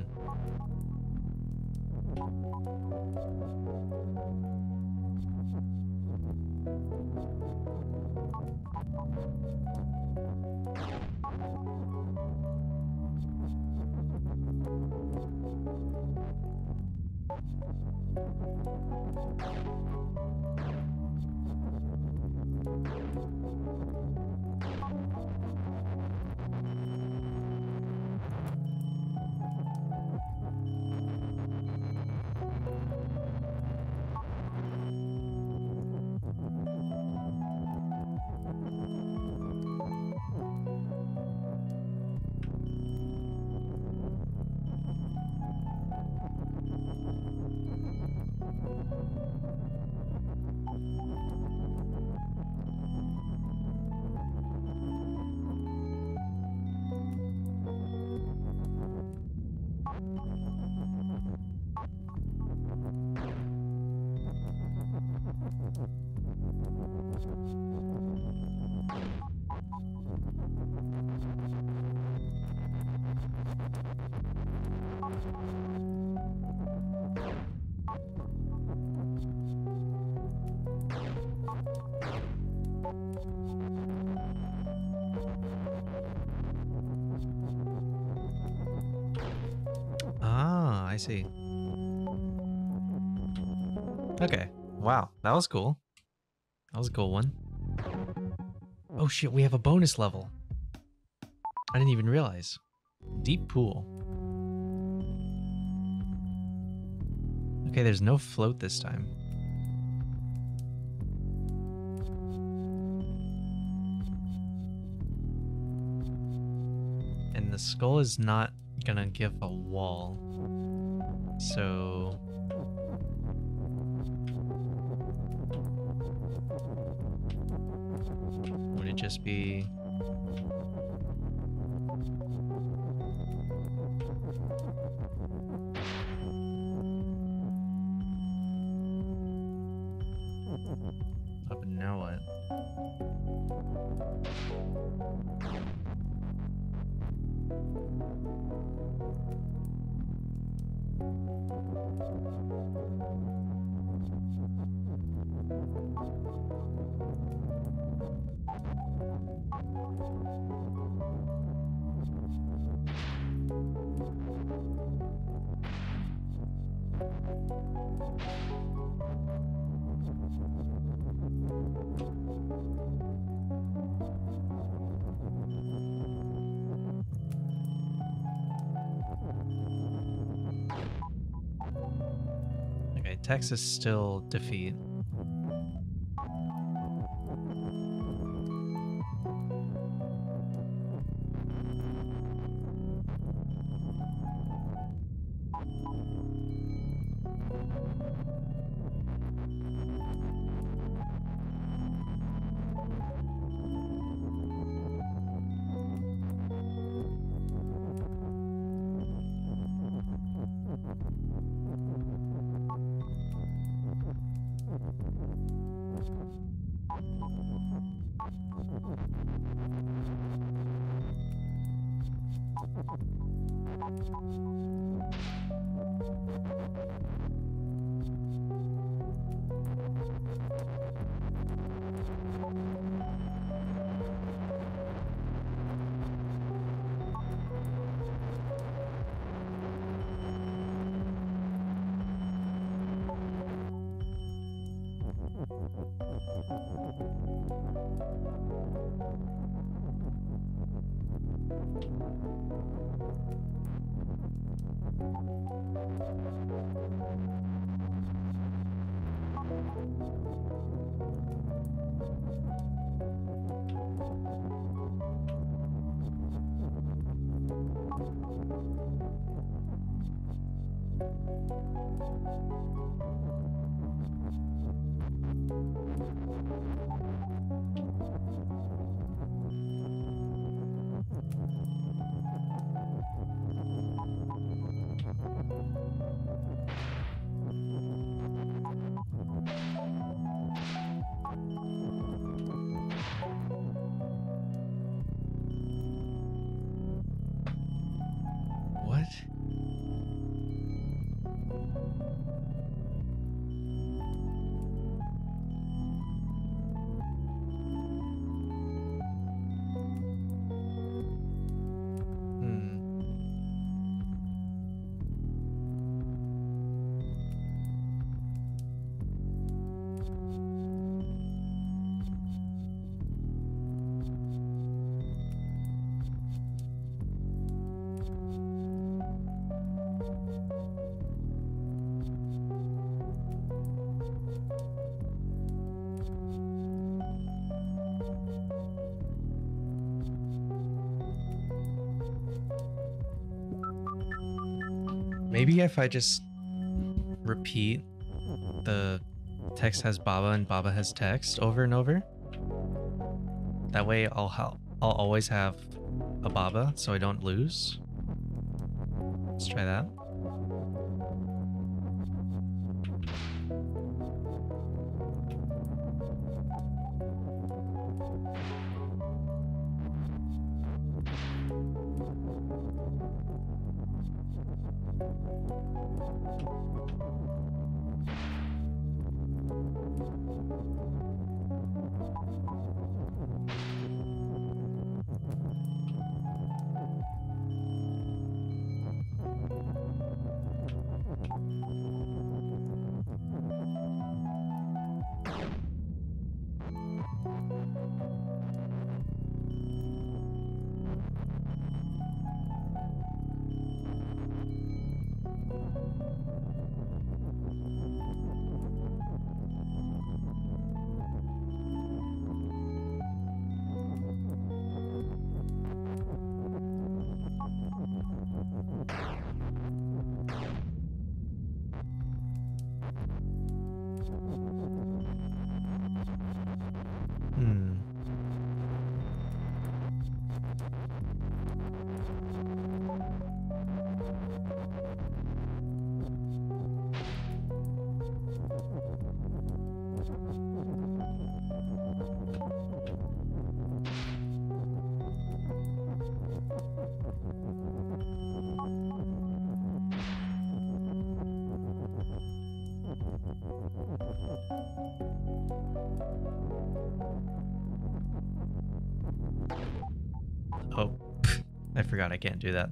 Ah, I see. Okay. Wow, that was cool. That was a cool one. Oh shit, we have a bonus level. I didn't even realize. Deep pool. Okay, there's no float this time. And the skull is not gonna give a wall. So... would it just be... Oh, but now what? Okay, Texas still defeat. Maybe if I just repeat the text has Baba and Baba has text over and over. That way I'll ha I'll always have a Baba so I don't lose. Let's try that. Hmm. Oh, I forgot I can't do that.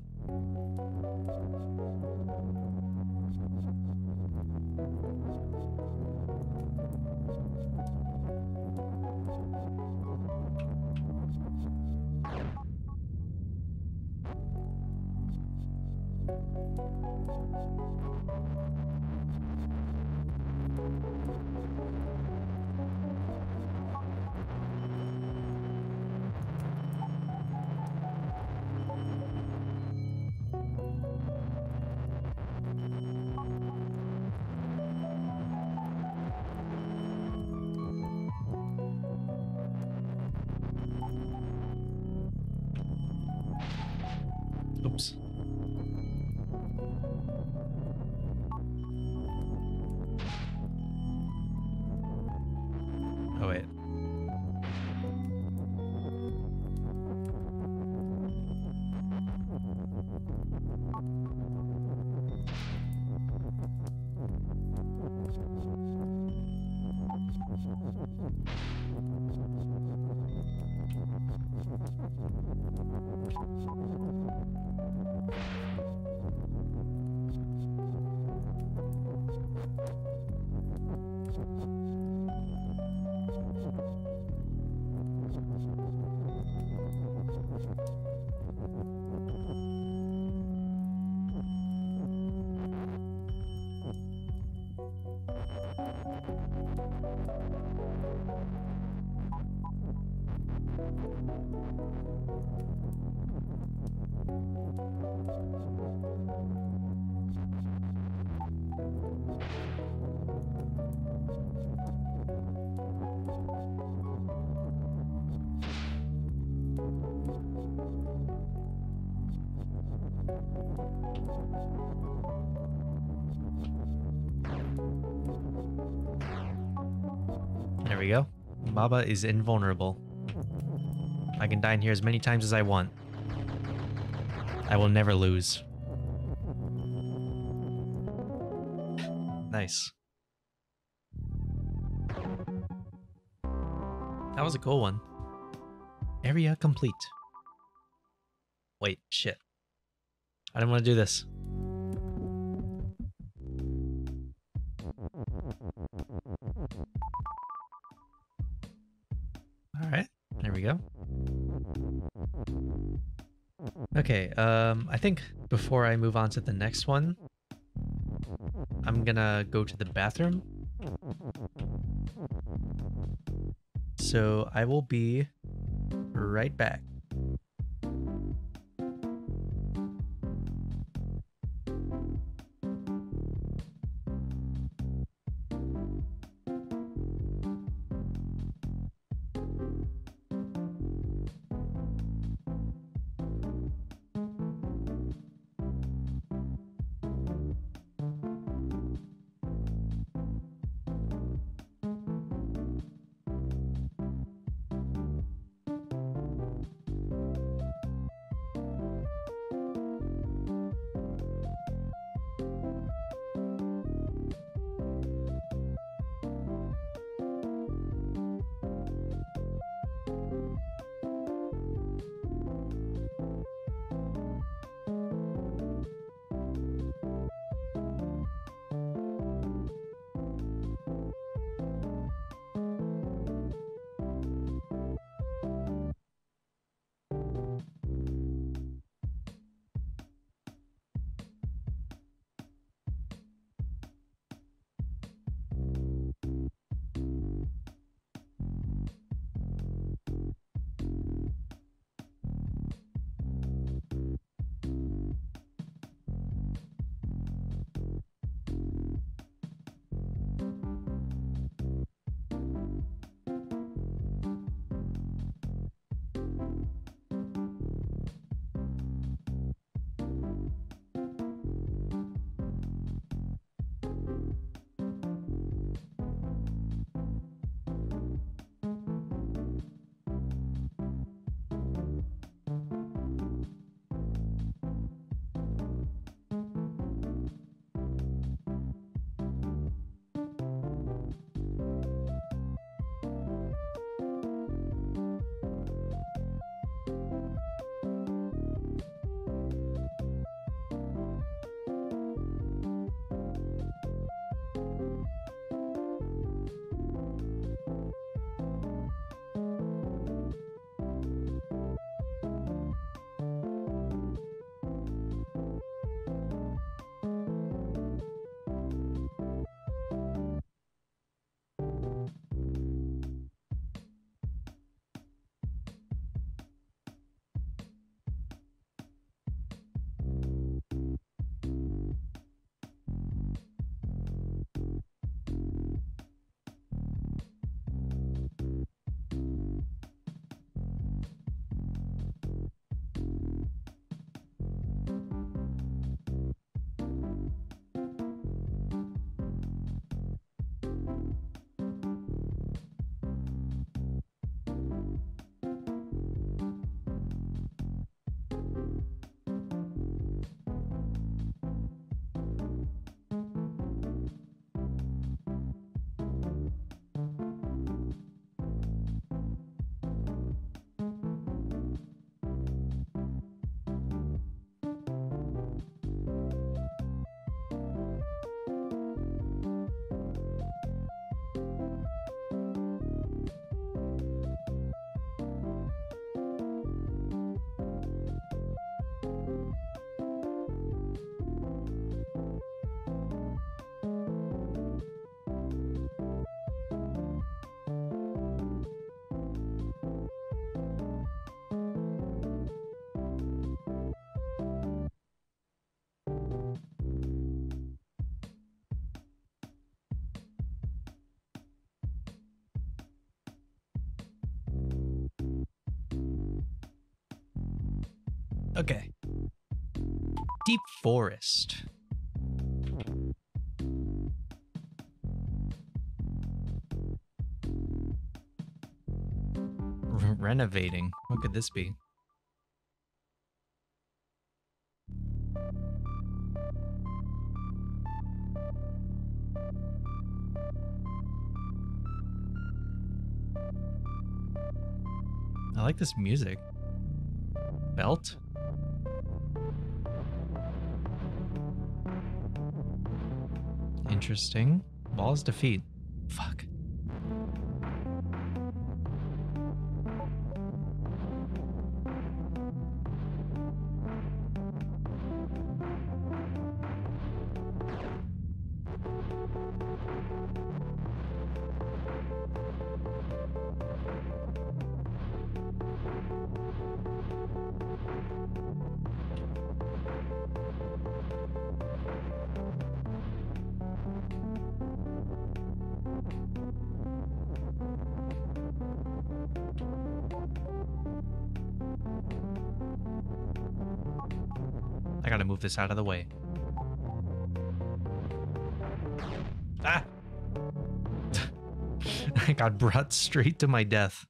Oops. Oh, wait. There we go. Baba is invulnerable. I can die in here as many times as I want. I will never lose. Nice. That was a cool one. Area complete. Wait, shit. I didn't want to do this. Alright, there we go. Okay, um, I think before I move on to the next one, I'm gonna go to the bathroom. So I will be right back. Okay. Deep forest. R renovating. What could this be? I like this music. Belt? Interesting. Balls defeat. Fuck. I gotta move this out of the way. Ah! I got brought straight to my death.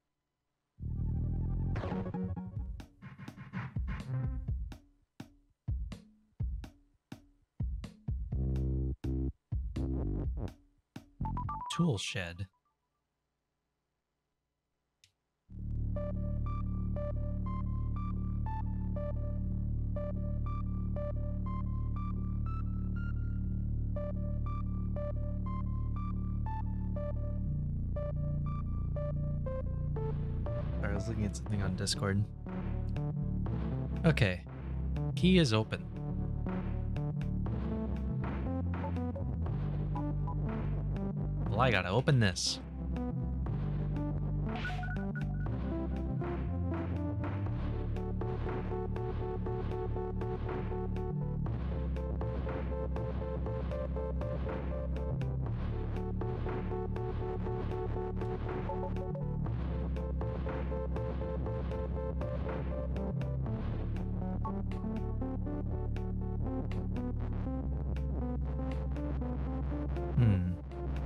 Tool shed. I was looking at something on Discord. Okay. Key is open. Well, I gotta open this. Hmm.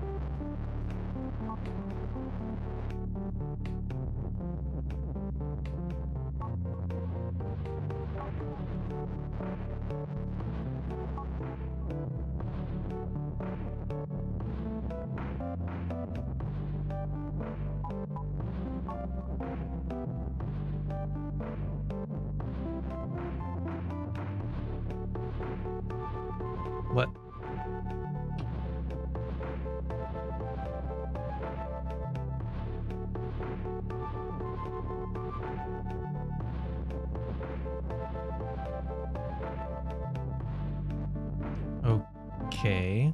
What? Okay.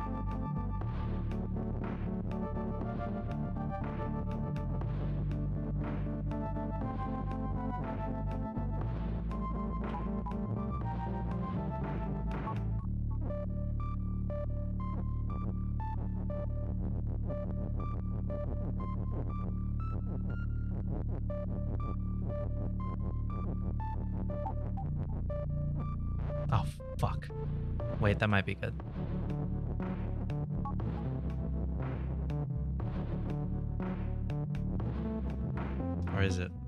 Oh, fuck. Wait, that might be good. Or is it?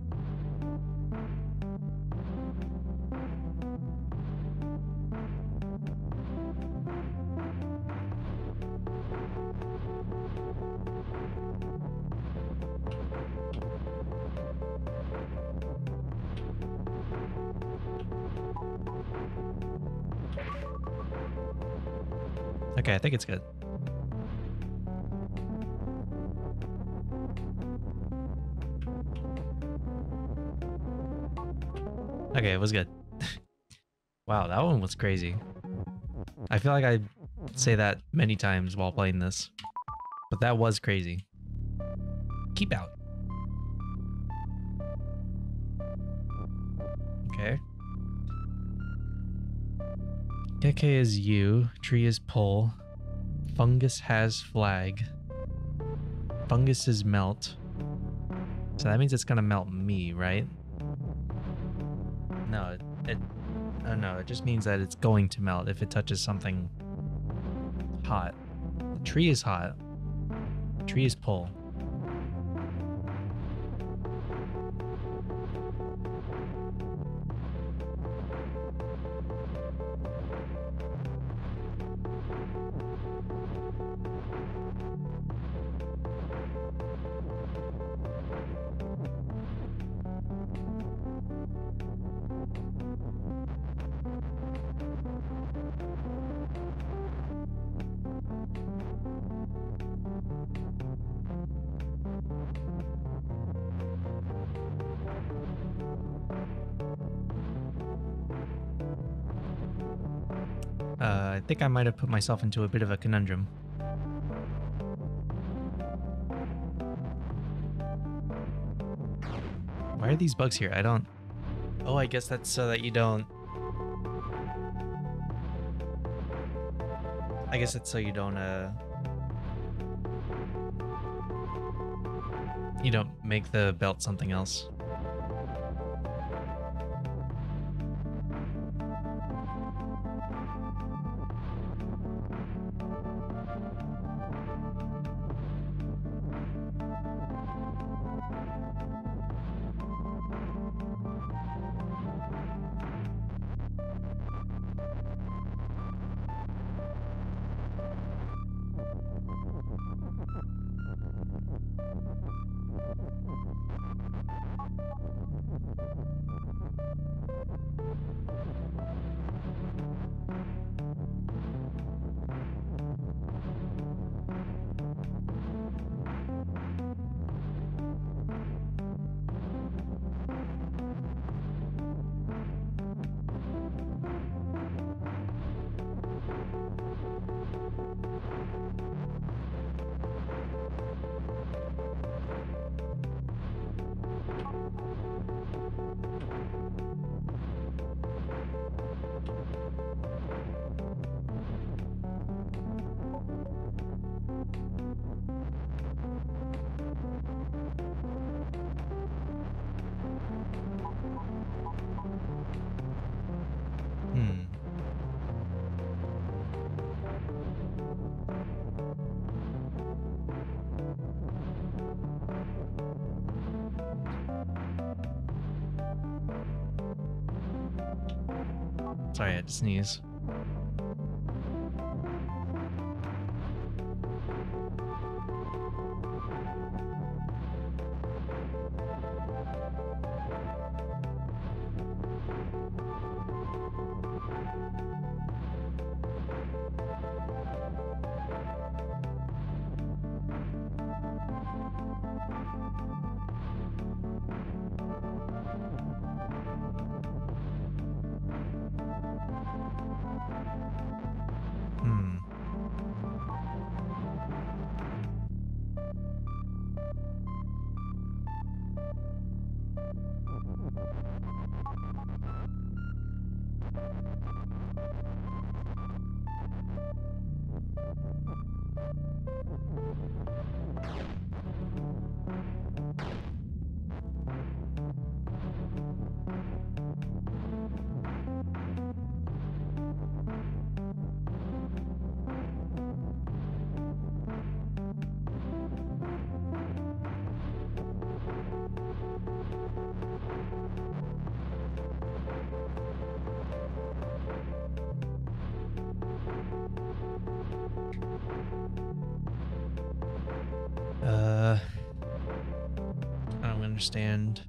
Okay, I think it's good. Okay, it was good. Wow, that one was crazy. I feel like I say that many times while playing this, but that was crazy. Keep out. Okay. Keke is you, tree is pull, fungus has flag, fungus is melt. So that means it's gonna melt me, right? No, It, oh no, it just means that it's going to melt if it touches something hot. The tree is hot. The tree is pull. Uh, I think I might have put myself into a bit of a conundrum. Why are these bugs here? I don't... Oh, I guess that's so that you don't... I guess it's so you don't, uh... you don't make the belt something else. Hmm. Sorry, I had to sneeze. Hmm. Uh, I don't understand.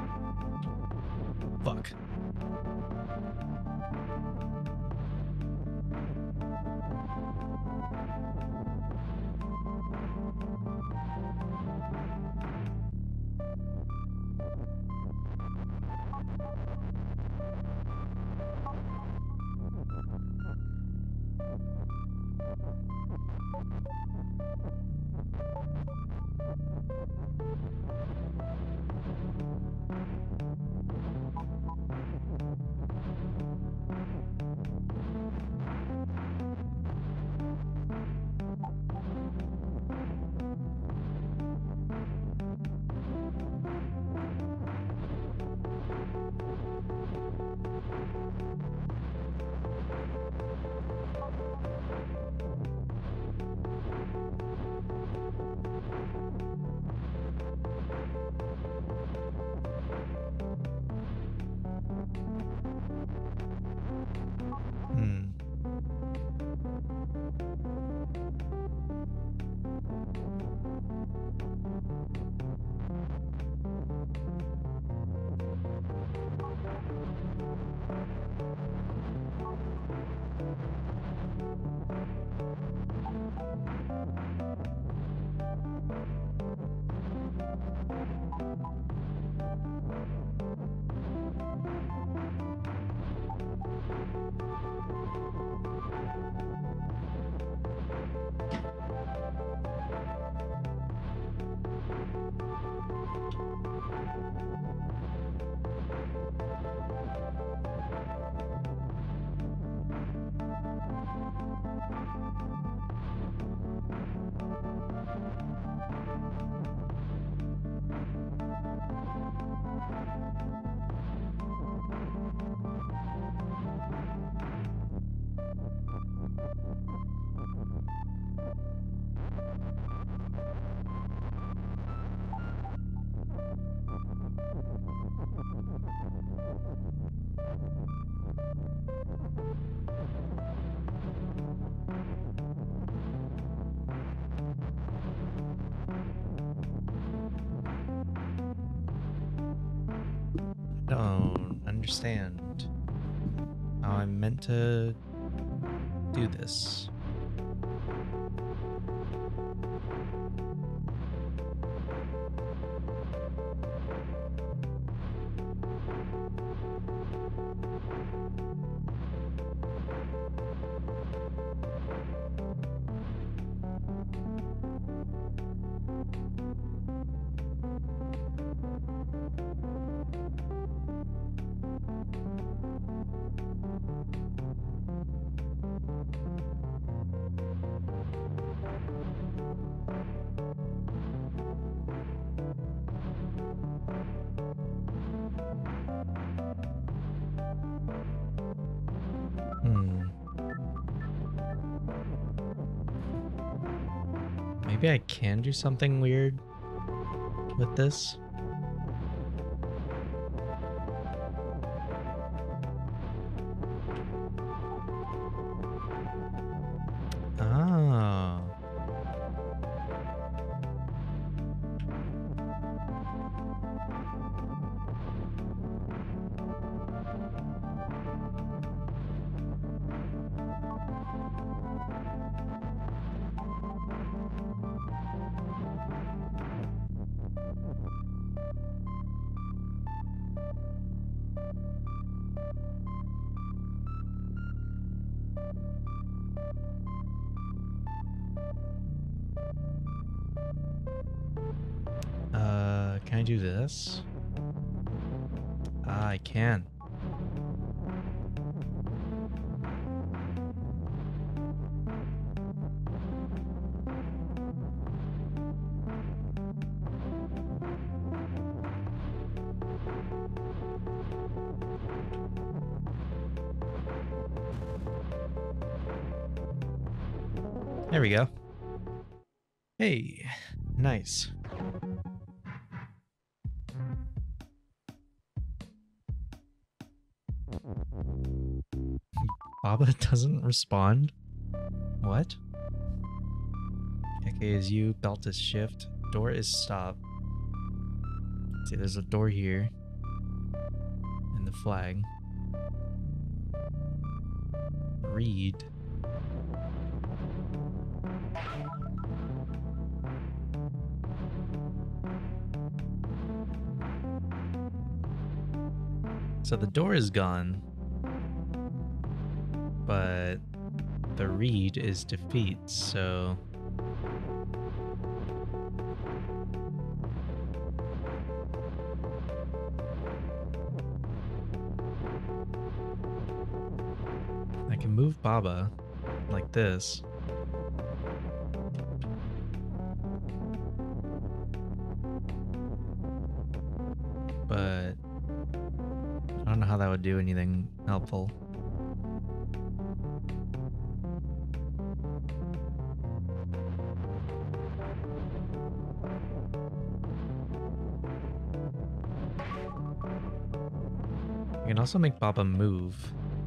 Fuck. Hmm. Don't understand how I'm meant to do this. Hmm. Maybe I can do something weird with this. Ah. Uh, can I do this? Ah, I can. There we go. Hey, nice. Baba doesn't respond? What? Okay, is you, belt is shift, door is stop. See, there's a door here. flag. Read. So the door is gone, but the read is defeat, so... I can move Baba like this. But I don't know how that would do anything helpful. I can also make Baba move.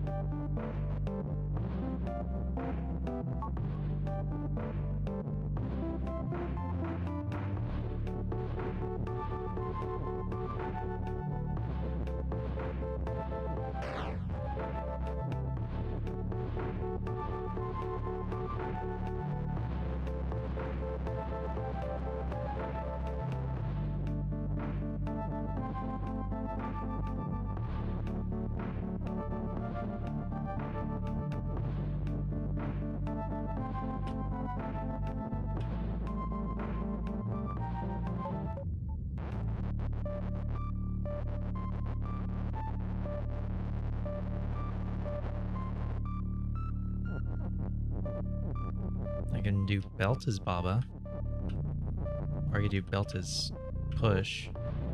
I can do belt as Baba. Or I can do belt as push.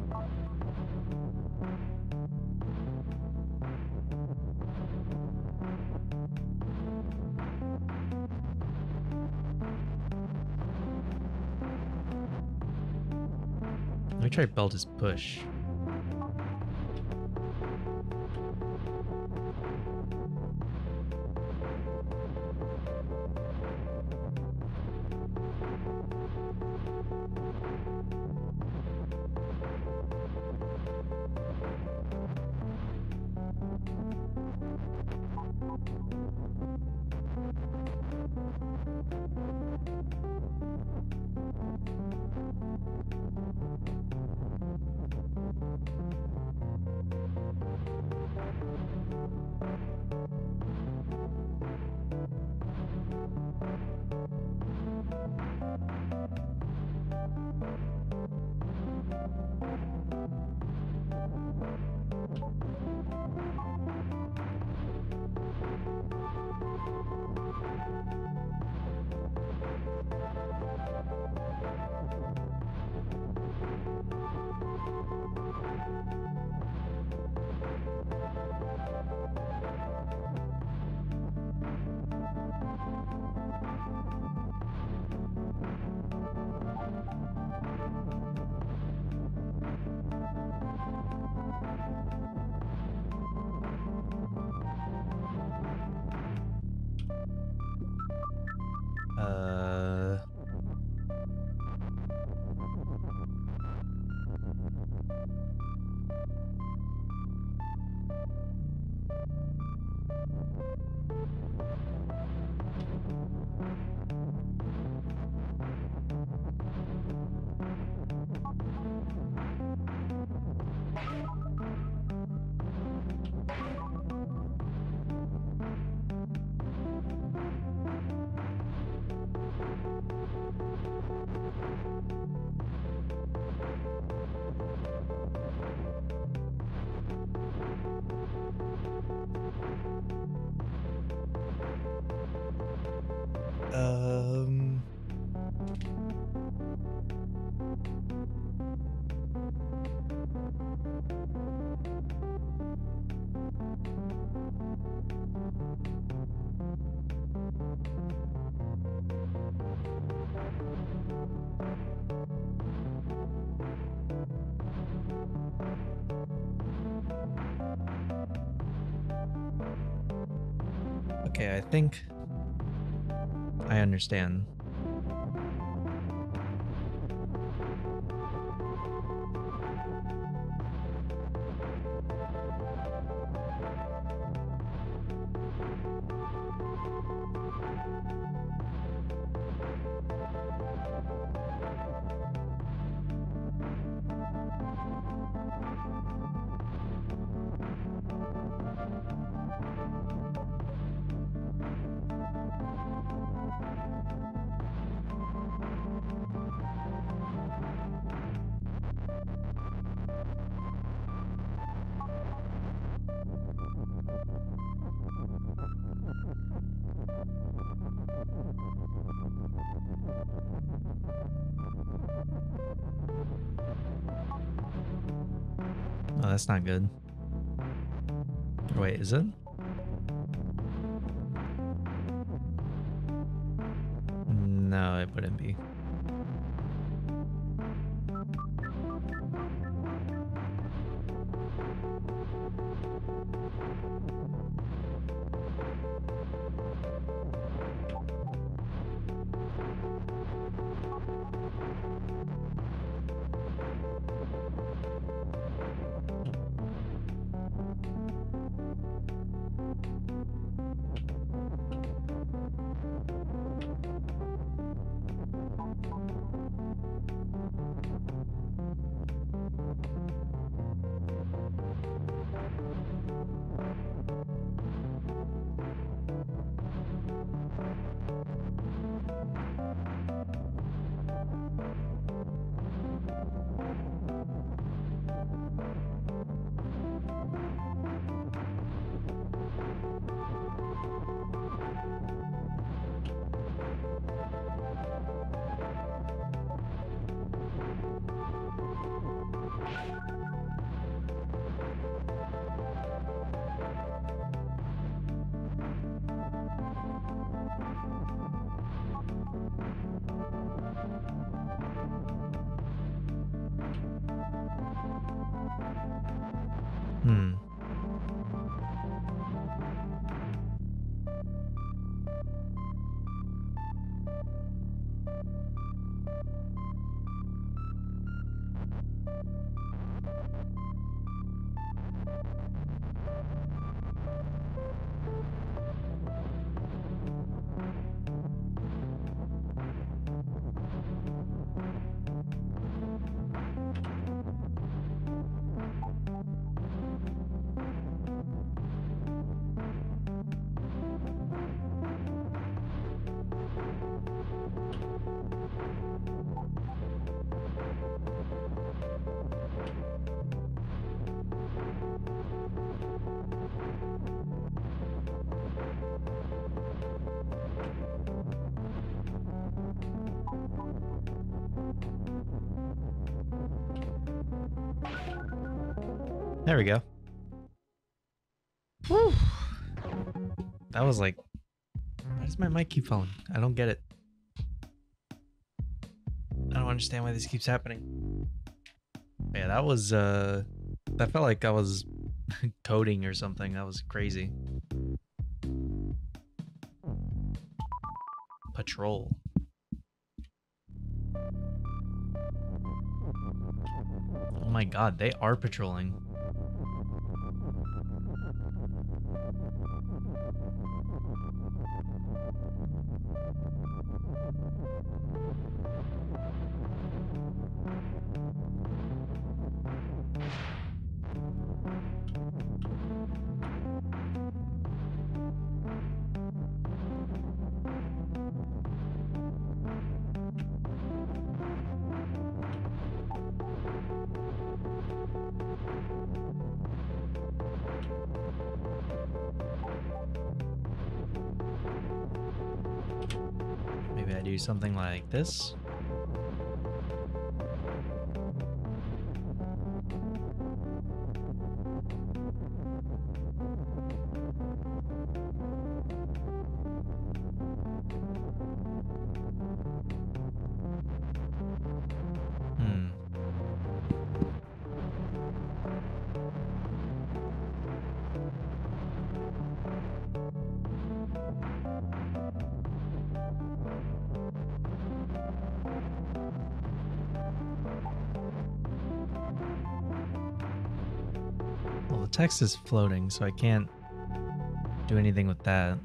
Let me try belt as push. Uh... Um... Okay, I think I understand. Oh, that's not good. Wait, is it? No, it wouldn't be. Hmm. There we go. Whew. That was like, why does my mic keep falling? I don't get it. I don't understand why this keeps happening. But yeah, that was, uh, that felt like I was coding or something. That was crazy. Patrol. Oh my god, they are patrolling. Maybe I do something like this. Hmm. Well, the text is floating, so I can't do anything with that.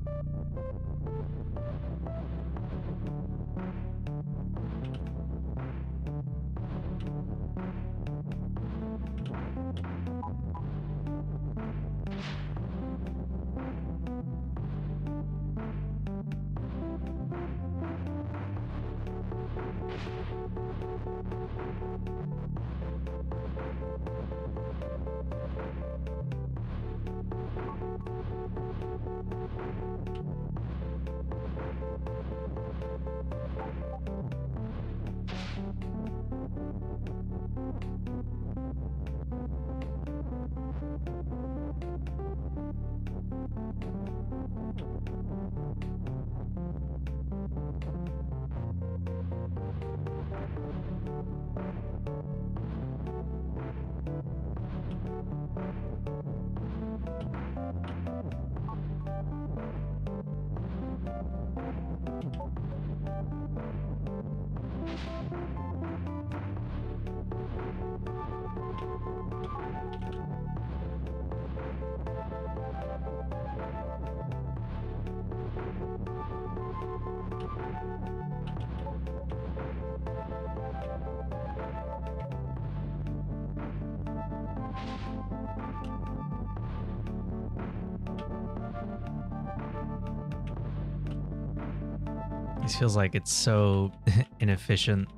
This feels like it's so inefficient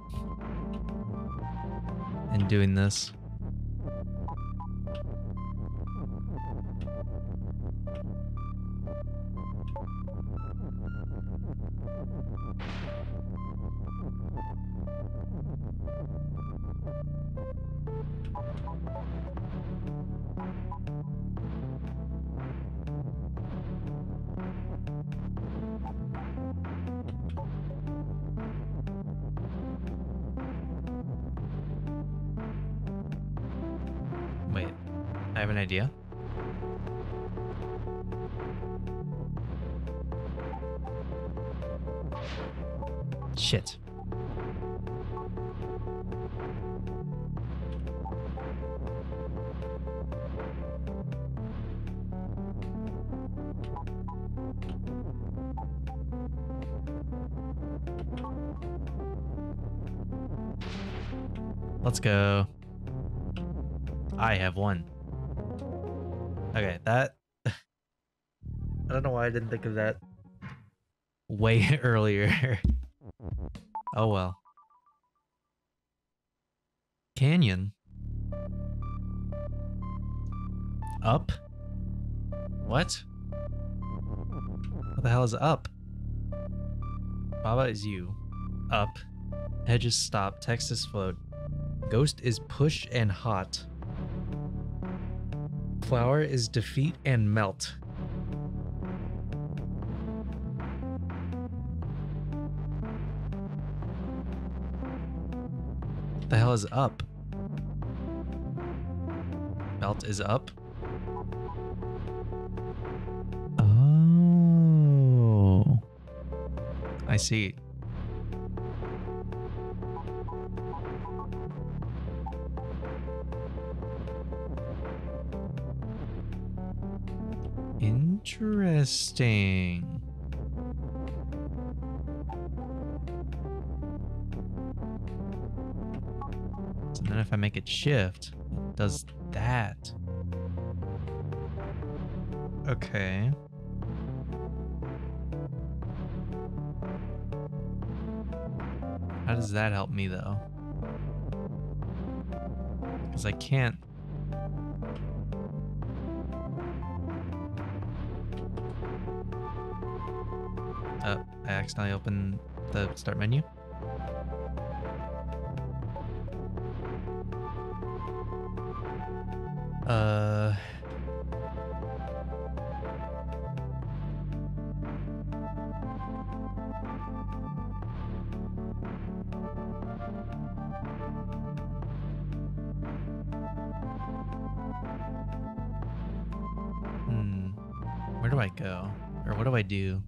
in doing this. Wait, I have an idea. Shit. Let's go. I have one. Okay, that... I don't know why I didn't think of that way earlier. Oh well. Canyon. Up? What? What the hell is up? Baba is you. Up. Hedges stop. Text is float. Ghost is push and hot. Flower is defeat and melt. What the hell is up? Melt is up. Oh. I see. Interesting. So then if I make it shift, it does that. Okay. How does that help me though? Because I can't. Uh, I accidentally opened the start menu. Uh... Hmm. Where do I go? Or what do I do?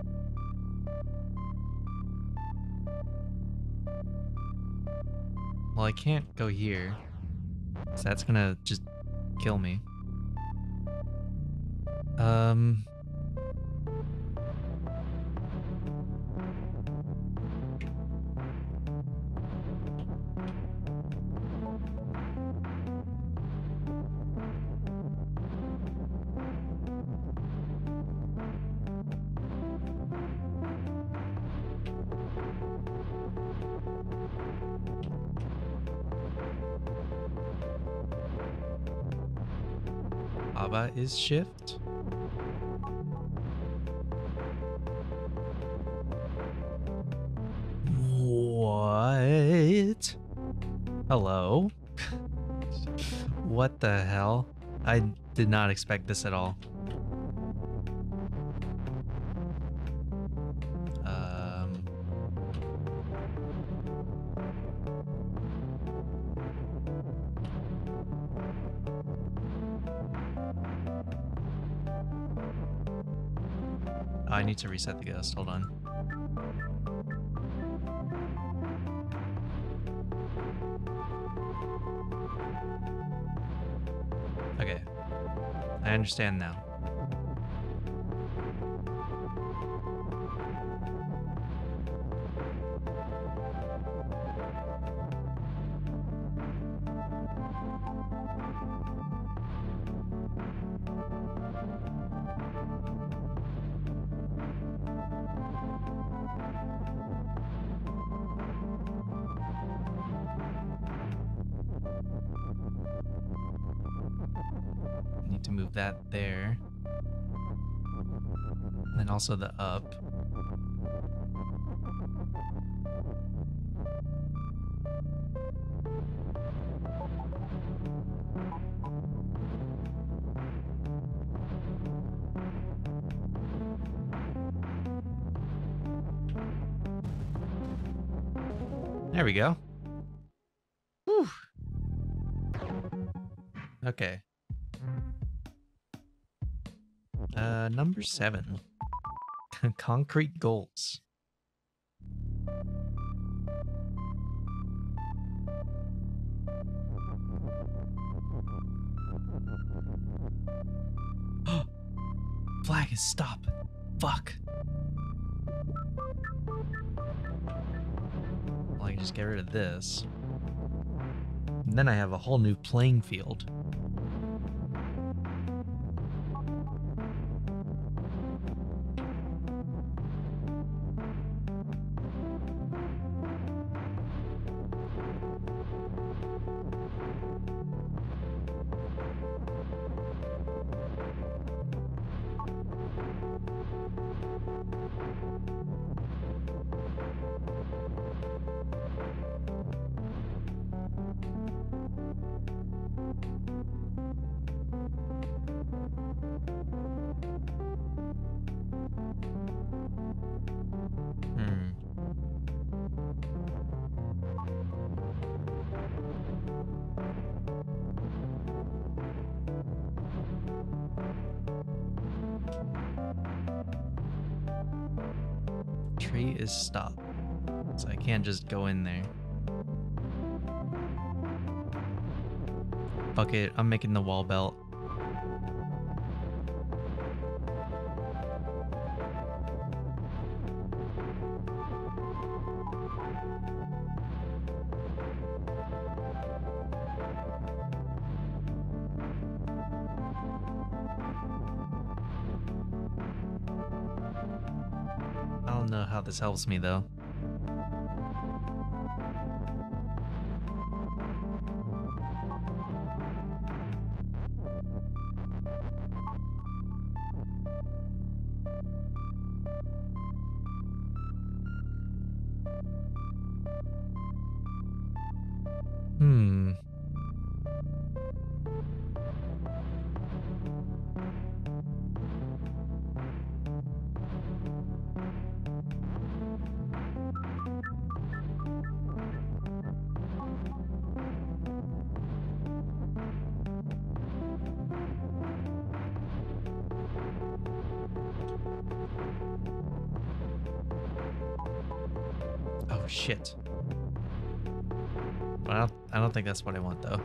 Well, I can't go here, so that's gonna just kill me. Um, Aba is shift. What? Hello? What the hell? I did not expect this at all. Um... I need to reset the ghost. Hold on. Okay. I understand now. To move that there. And also the up. There we go. Whew. Okay. Uh, number seven. Concrete goals. Flag is stop. Fuck. Well, I can just get rid of this. And then I have a whole new playing field. Tree is stop. So I can't just go in there. Fuck it, I'm making the wall belt. I don't know how this helps me though. Hmm. Oh shit. But I don't, I don't think that's what I want though.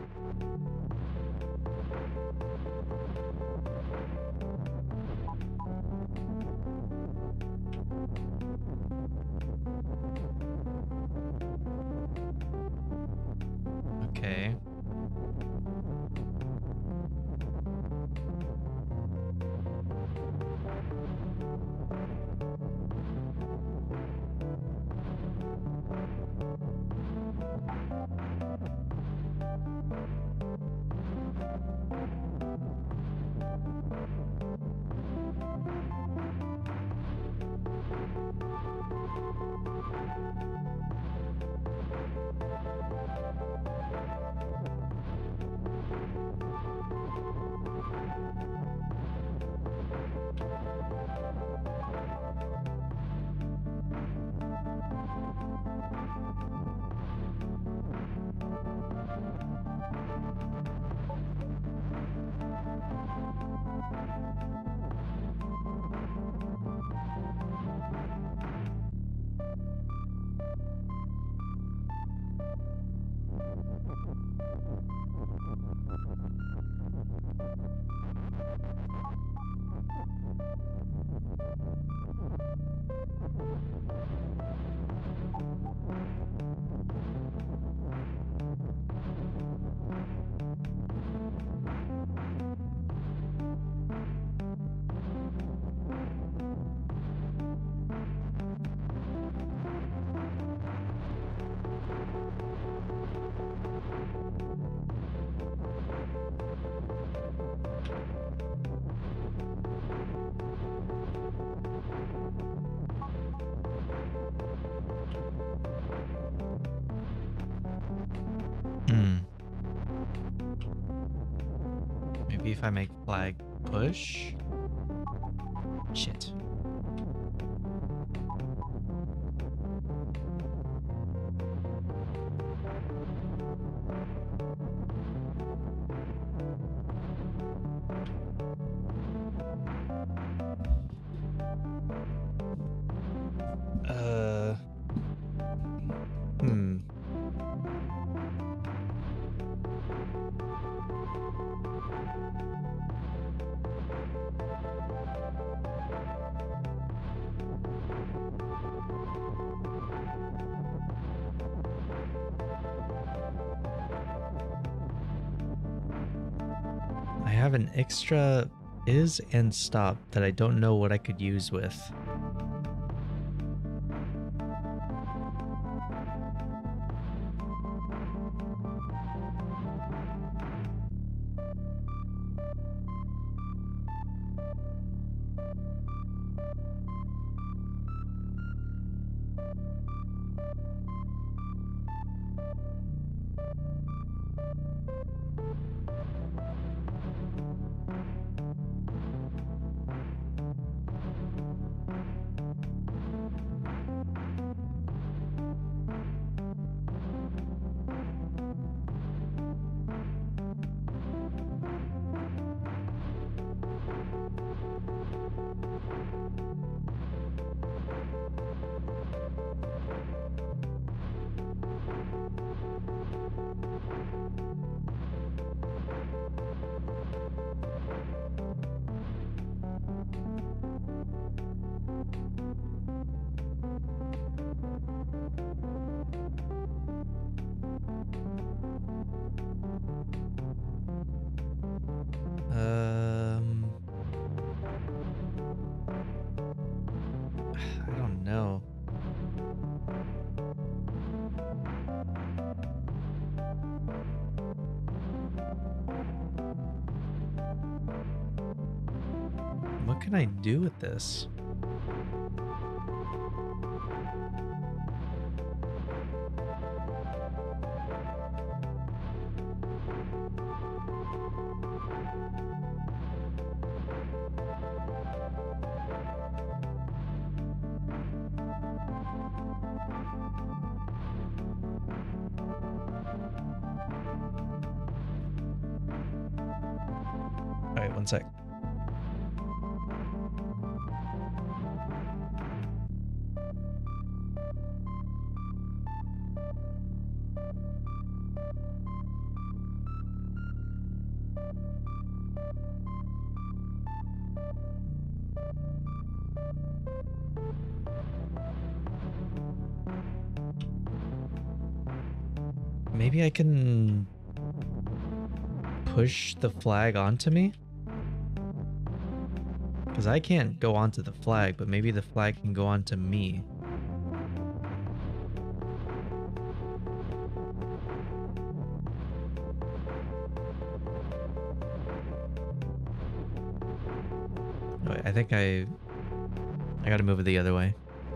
Okay. Hmm. Maybe if I make flag push? Shit. Uh. Hmm. I have an extra is and stop that I don't know what I could use with. Um, I don't know. What can I do with this? All right, one sec. Maybe I can push the flag onto me? Because I can't go onto the flag, but maybe the flag can go onto me. Wait, I think I... I gotta move it the other way.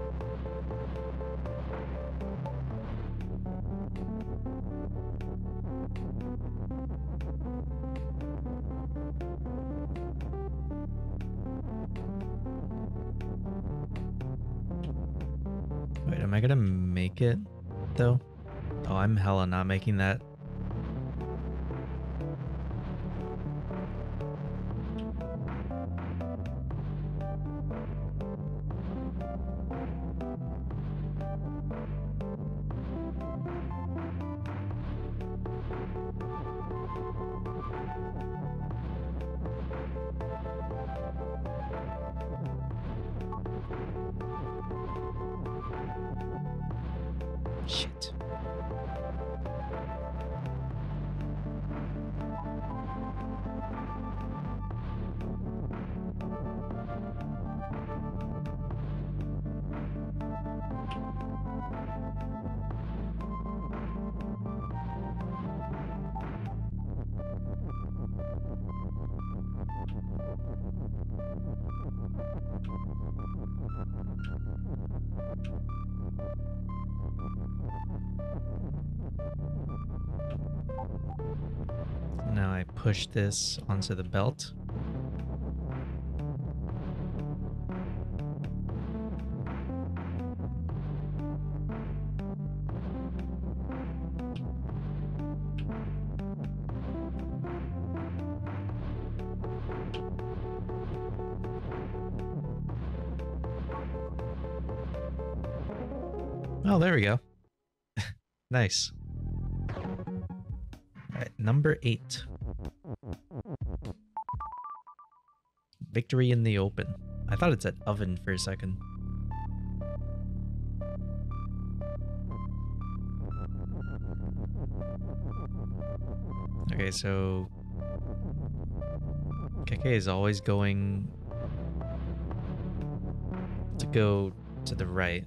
Wait, am I gonna make it, though? Oh, I'm hella not making that. Shit. Now I push this onto the belt. Oh, there we go. Nice. All right, number eight. Victory in the open. I thought it said oven for a second. Okay, so Keke is always going to go to the right.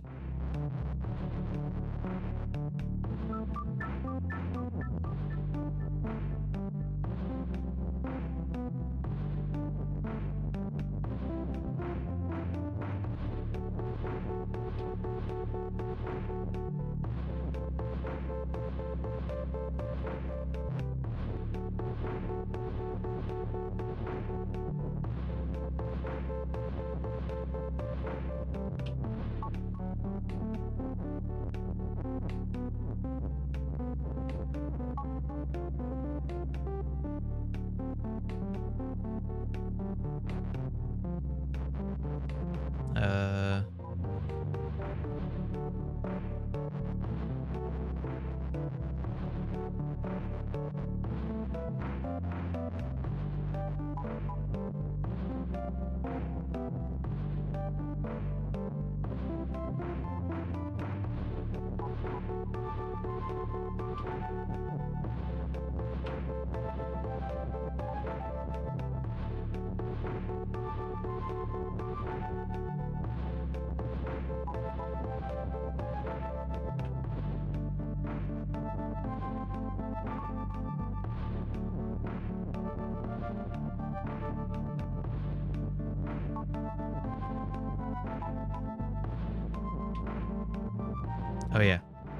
Uh, oh yeah.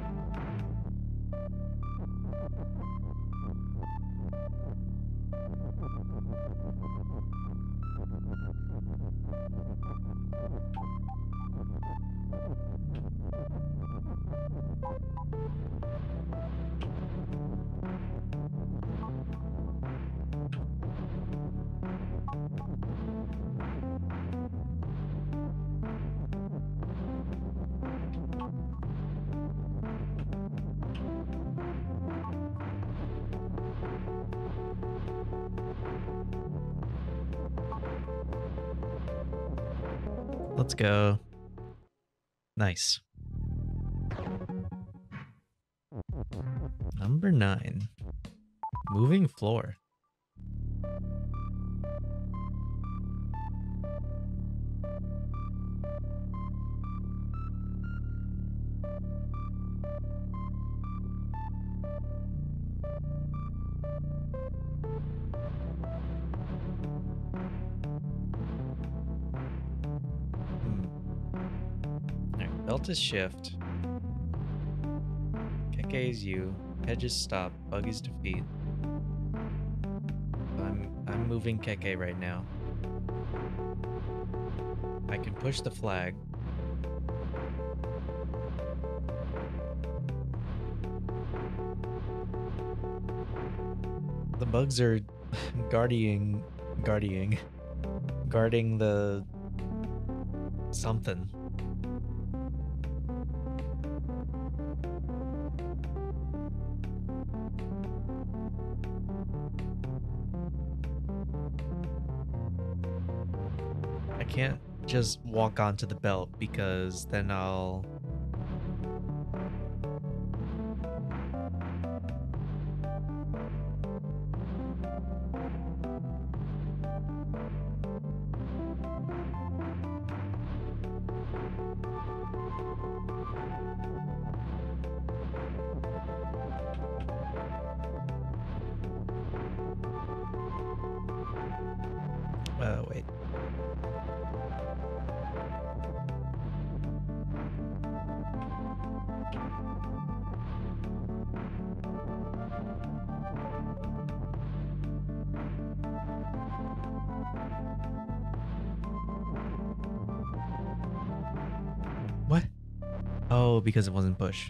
Let's go. Nice. Number nine. Moving floor. Belt is shift. Keke is U. Hedge is stop. Bug is defeat. I'm I'm moving Keke right now. I can push the flag. The bugs are guarding guarding guarding the something. I can't just walk onto the belt because then I'll Uh, wait. What? Oh, because it wasn't push.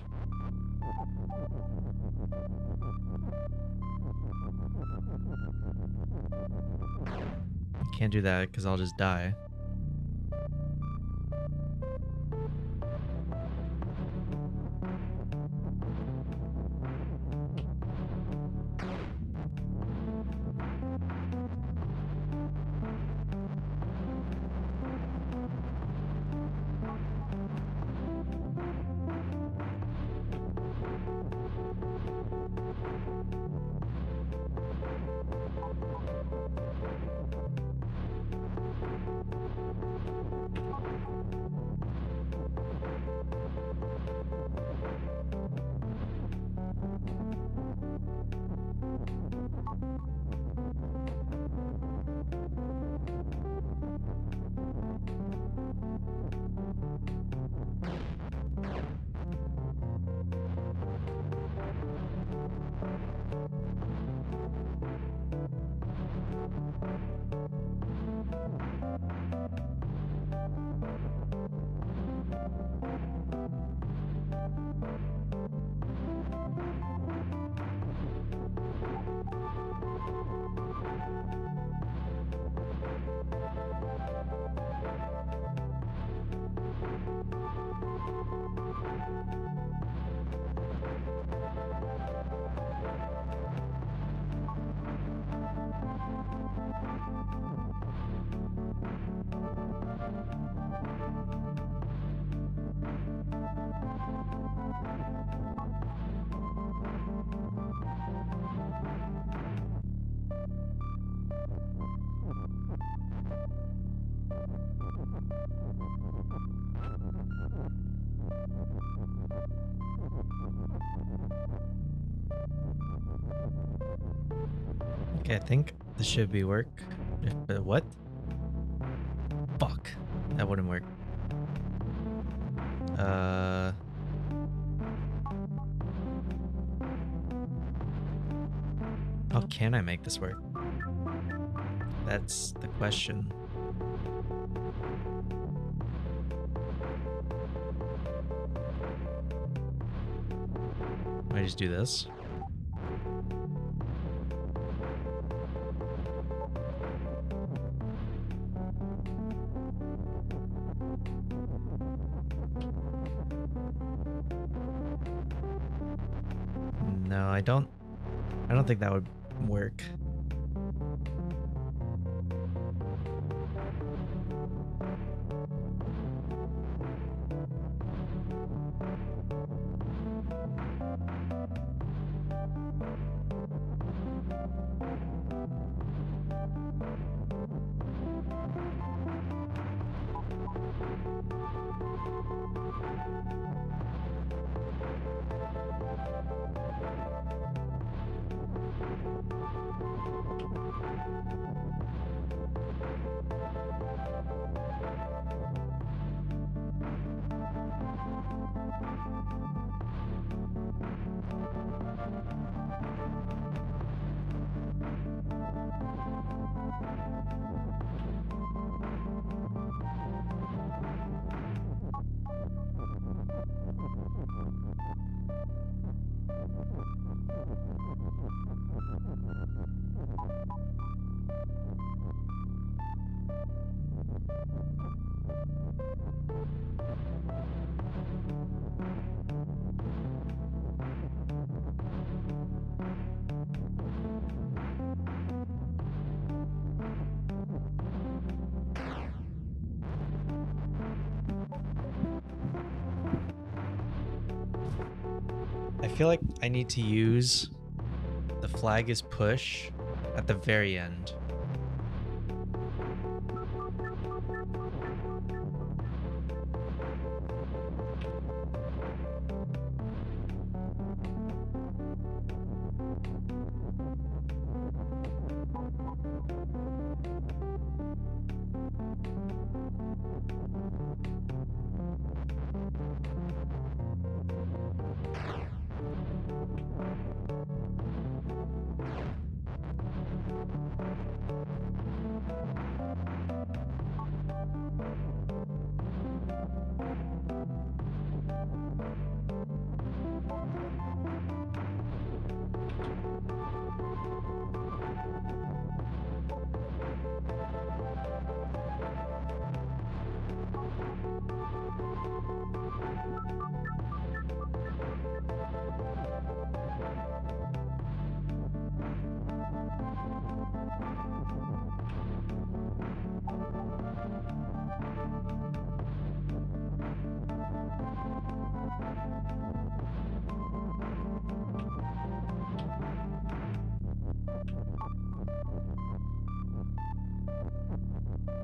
Can't do that because I'll just die. Okay, I think this should be work. If, uh, what? Fuck. That wouldn't work. Uh... How can I make this work? That's the question. I just do this. No, I don't. I don't think that would work. I feel like I need to use the flag is push at the very end.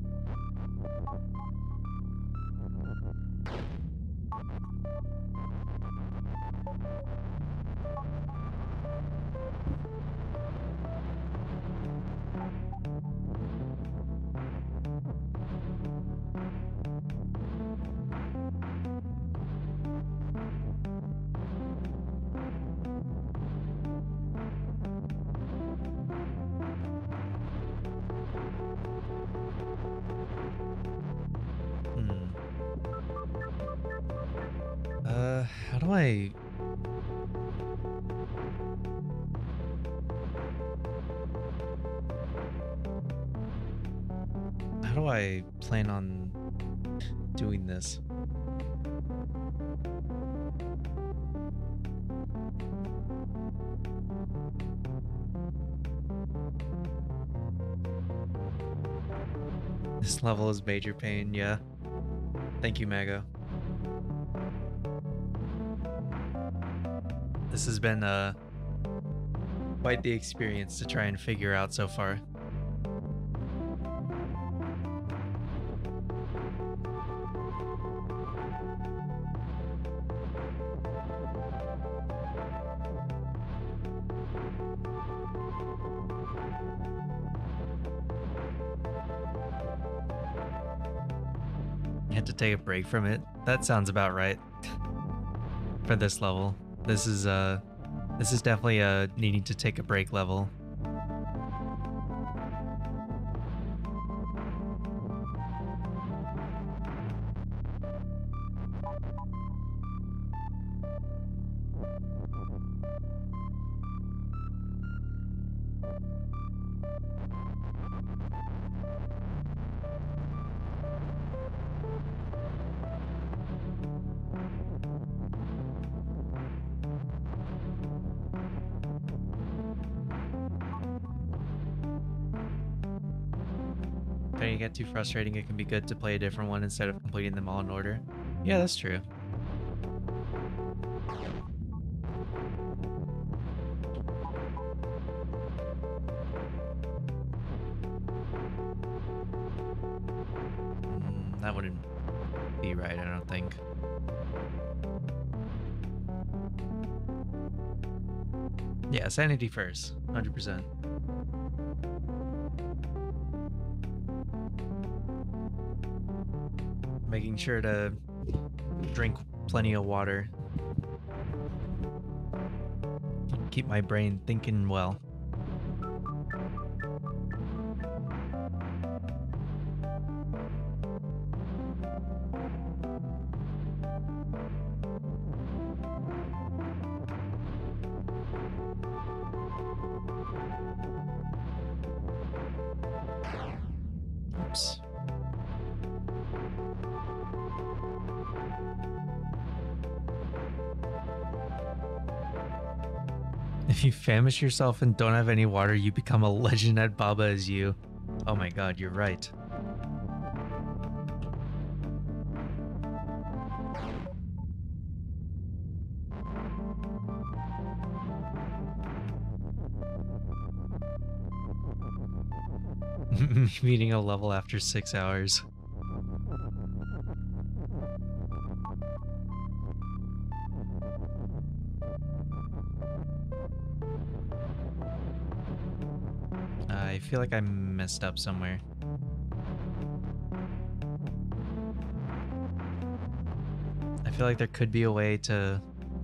Uh, how do I... How do I plan on doing this? This level is major pain, yeah. Thank you, Mago. This has been uh, quite the experience to try and figure out so far. You had to take a break from it. That sounds about right. For this level. This is uh this is definitely a needing to take a break level. If you get too frustrating, it can be good to play a different one instead of completing them all in order. Yeah, that's true. Mm, that wouldn't be right, I don't think. Yeah, sanity first, one hundred percent. Making sure to drink plenty of water. Keep my brain thinking well. Oops. If you famish yourself and don't have any water, you become a legend at Baba Is You. Oh my god, you're right. Meeting a level after six hours. I feel like I messed up somewhere. I feel like there could be a way to...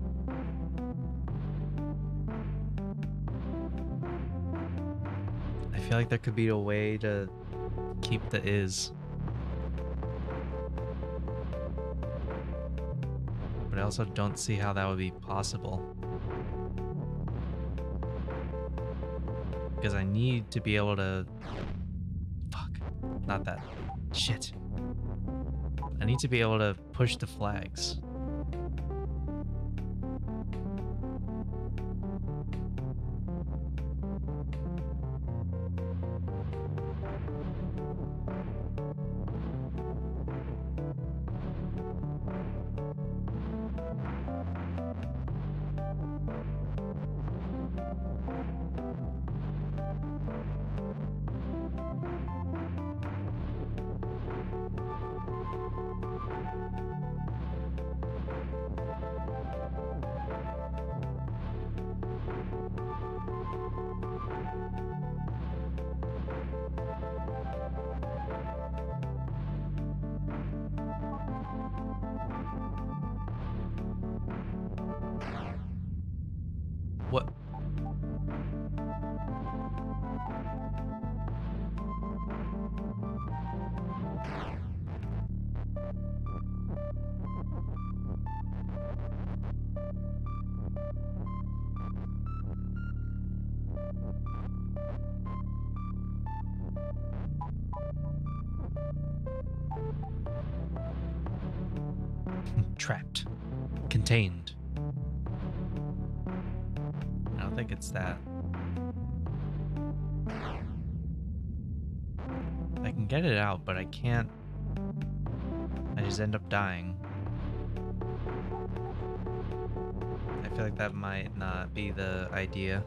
I feel like there could be a way to keep the is. But I also don't see how that would be possible. Because I need to be able to... Fuck. Not that. Shit. I need to be able to push the flags. What? Trapped. Contained. I don't think it's that. I can get it out, but I can't. I just end up dying. I feel like that might not be the idea.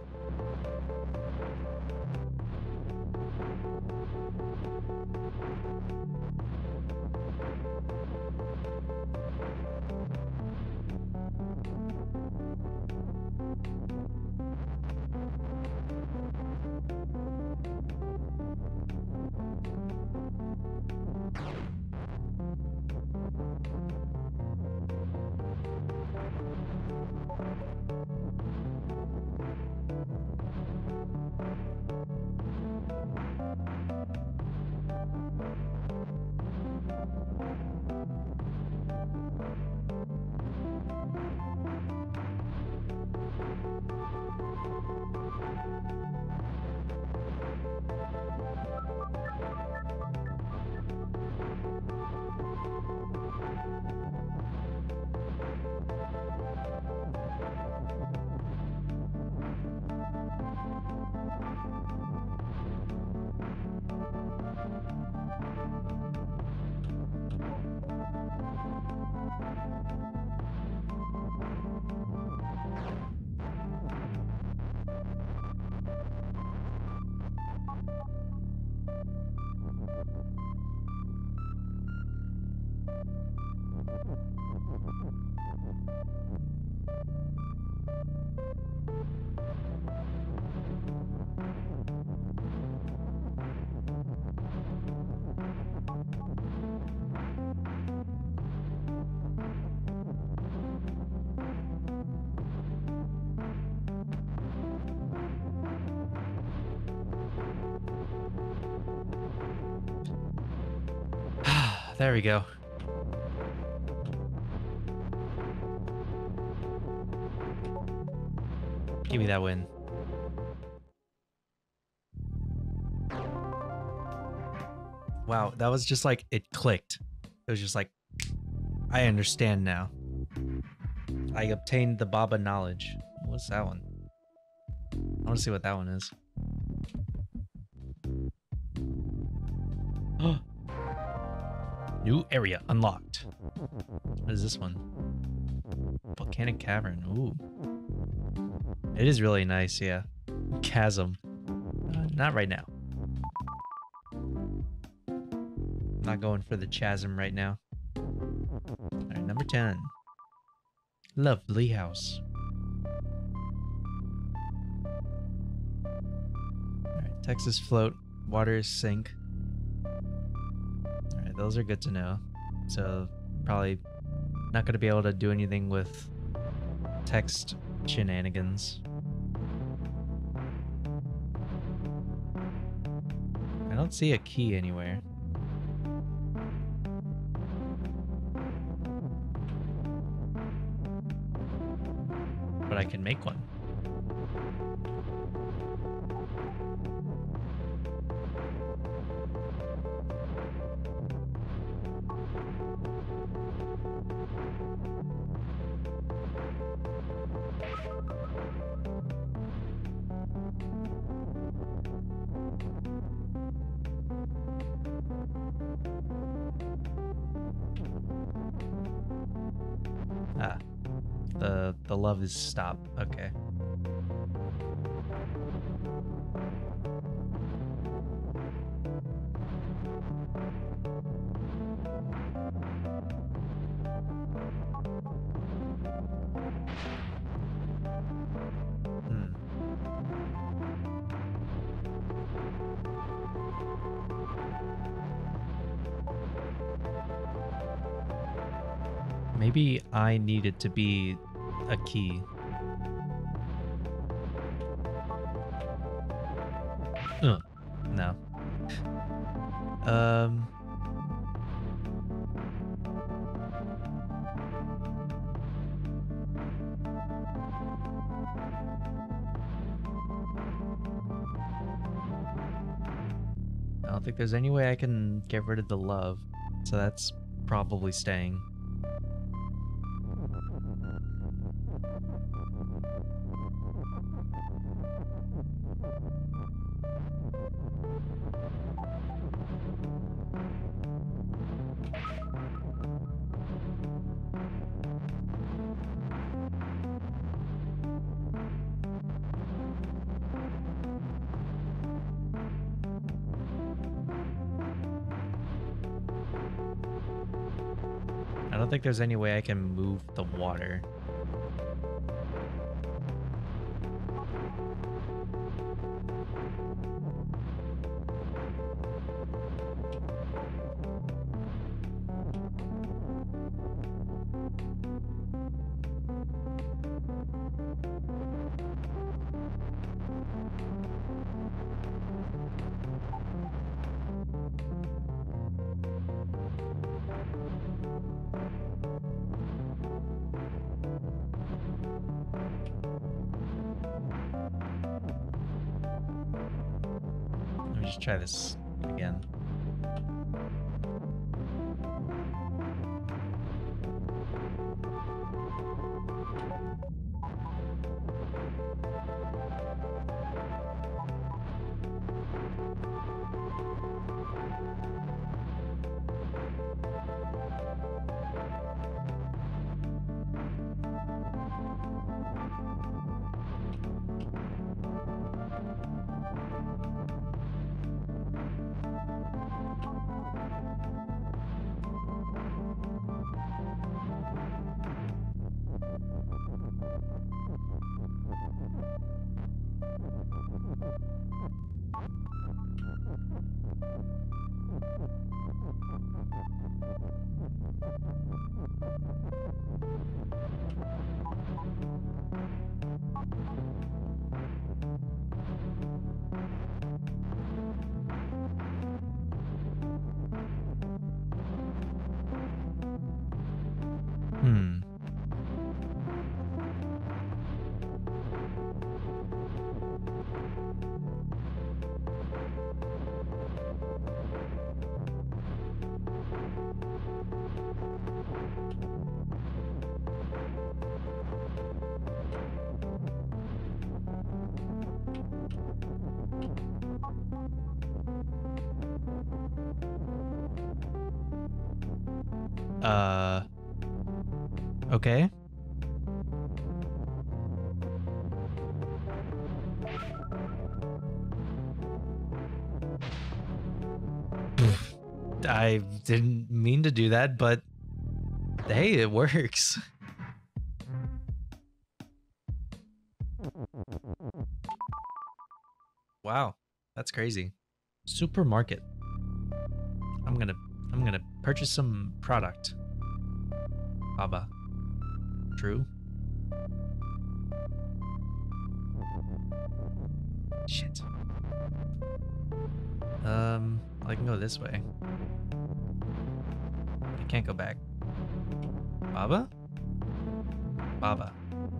There we go. Give me that win. Wow, that was just like, it clicked. It was just like, I understand now. I obtained the Baba knowledge. What's that one? I want to see what that one is. New area unlocked. What is this one? Volcanic cavern. Ooh. It is really nice, yeah. Chasm. Uh, not right now. Not going for the chasm right now. Alright, number ten. Lovely house. Alright, Texas float. Water sink. Alright, those are good to know. So, probably not going to be able to do anything with text shenanigans. I don't see a key anywhere. But I can make one. Ah, the the love is stop. Okay. Hmm. Maybe I needed to be a key. Um. I don't think there's any way I can get rid of the love, so that's probably staying. I don't think there's any way I can move the water. Let me just try this again. Hmm. Uh. Okay. I didn't mean to do that, but hey, it works. Wow, that's crazy. Supermarket. I'm gonna I'm gonna purchase some product. Baba. True. Shit. Um, I can go this way. I can't go back. Baba? Baba.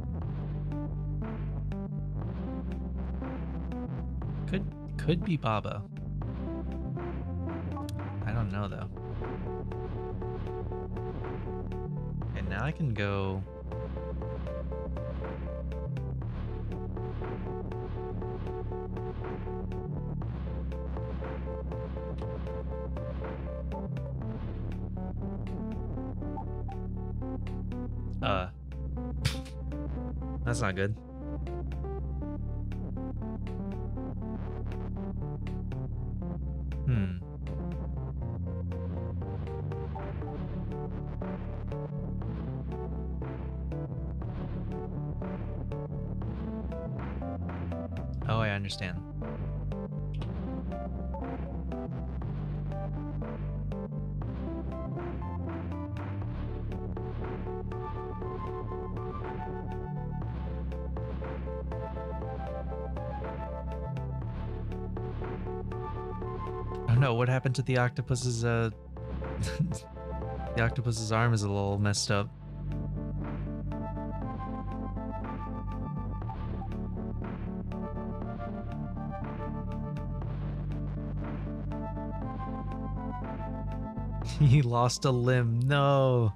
Could could be Baba. I don't know though. And now I can go. Uh, that's not good. Hmm. Oh, I understand. Oh know what happened to the octopus's uh the octopus's arm is a little messed up. He lost a limb. No.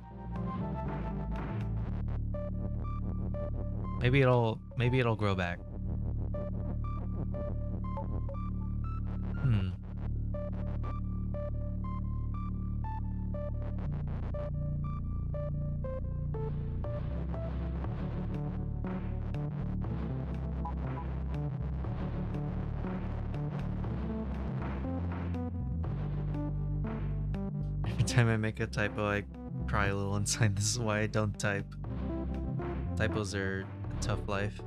Maybe it'll maybe it'll grow back. Hmm. Every time I make a typo, I cry a little inside. This is why I don't type. Typos are a tough life.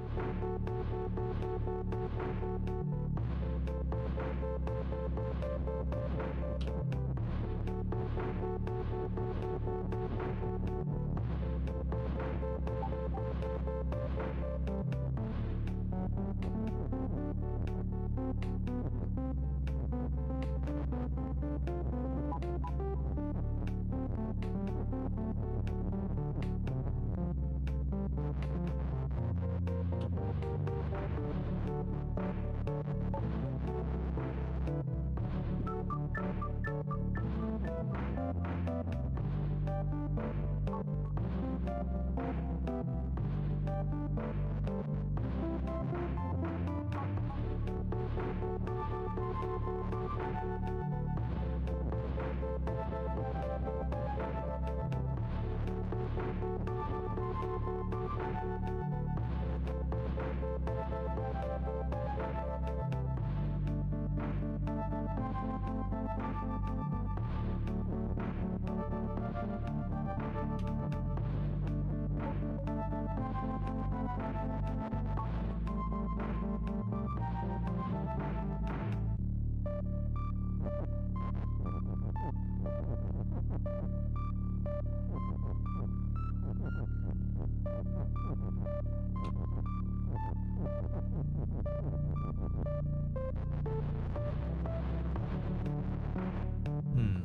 Hmm.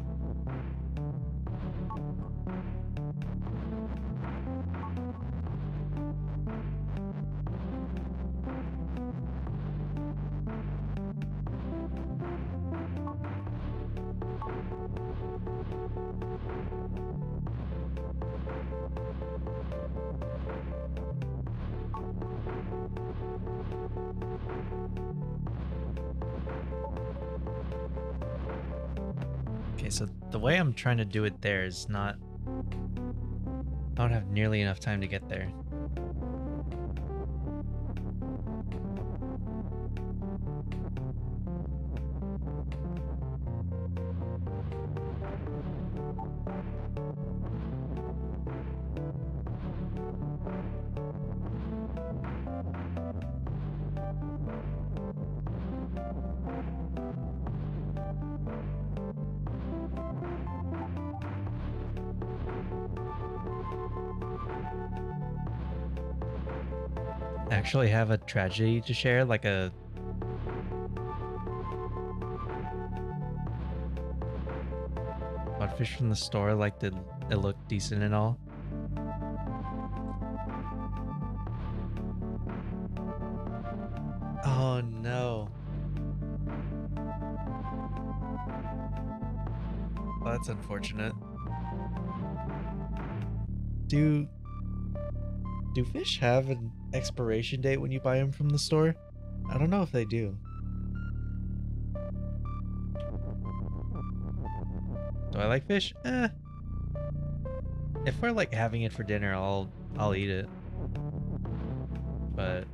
Okay, so the way I'm trying to do it there is not... I don't have nearly enough time to get there. Actually have a tragedy to share, like a bought fish from the store, like did it look decent and all. Oh no. Well, that's unfortunate. Do do fish have an expiration date when you buy them from the store? I don't know if they do. Do I like fish? Eh. If we're like having it for dinner, I'll I'll eat it. But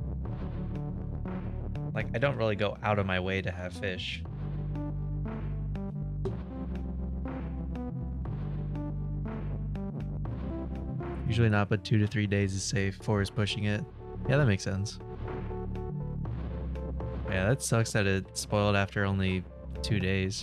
like I don't really go out of my way to have fish. Usually not, but two to three days is safe. Four is pushing it. Yeah, that makes sense. Yeah, that sucks that it spoiled after only two days.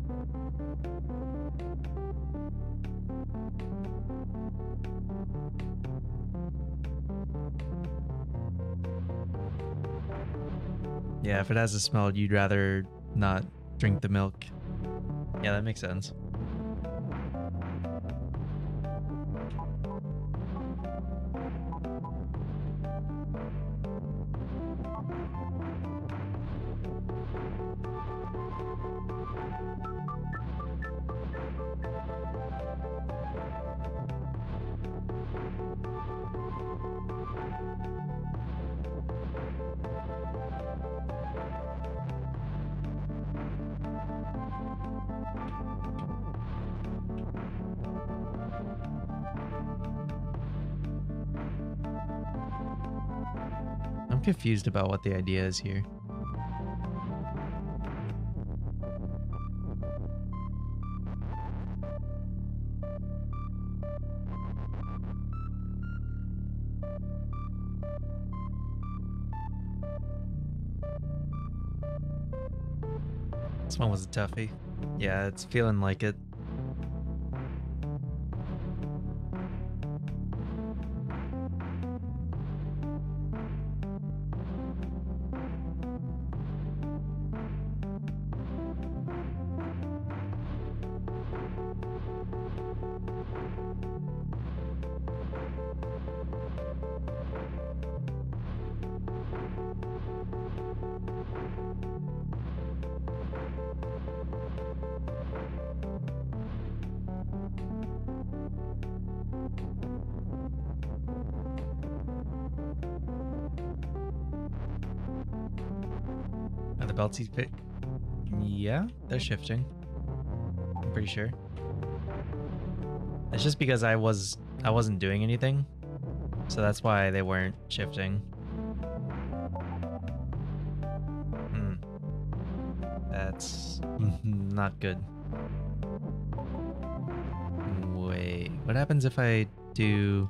Yeah, if it has a smell, you'd rather not drink the milk. Yeah, that makes sense. I'm confused about what the idea is here. This one was a toughie. Yeah, it's feeling like it. Are the beltsies fit? Yeah, they're shifting. I'm pretty sure. It's just because I was I wasn't doing anything, so that's why they weren't shifting. Hmm. That's not good. Wait, what happens if I do?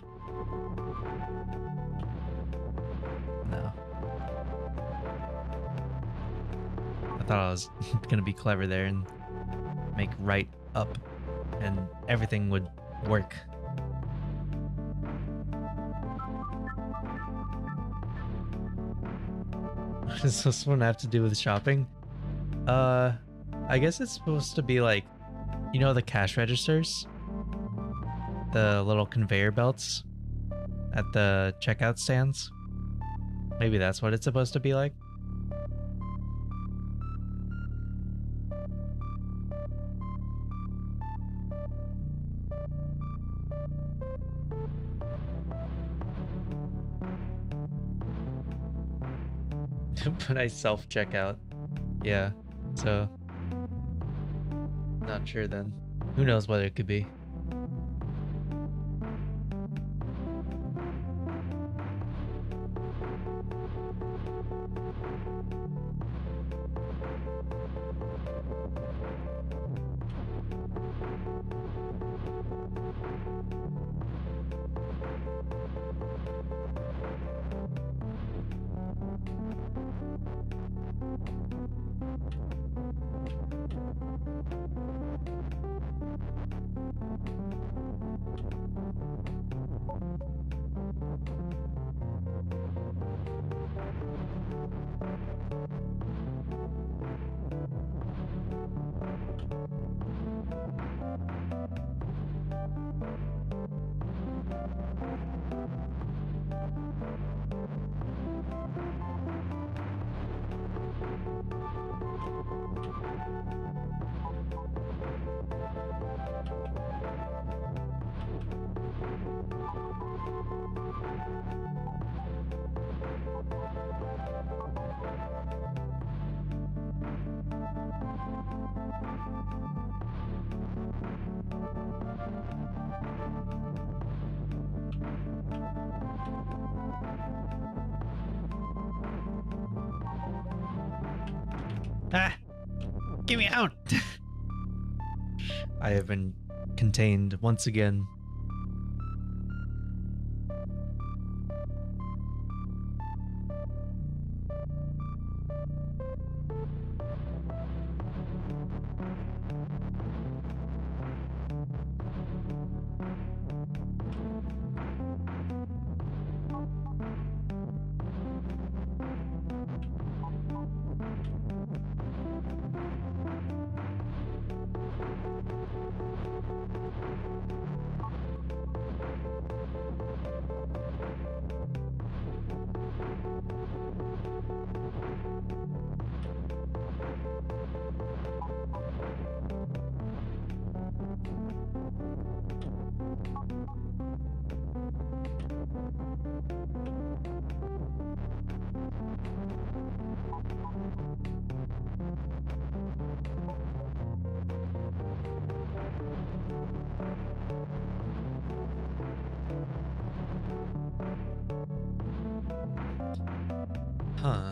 No. I thought I was gonna be clever there and make right up, and everything would work. What does this one have to do with shopping? Uh, I guess it's supposed to be like, you know, the cash registers? The little conveyor belts at the checkout stands? Maybe that's what it's supposed to be like? But I self-check out. Yeah, so not sure then. Who knows what it could be. Ah! Get me out! I have been contained once again. Huh.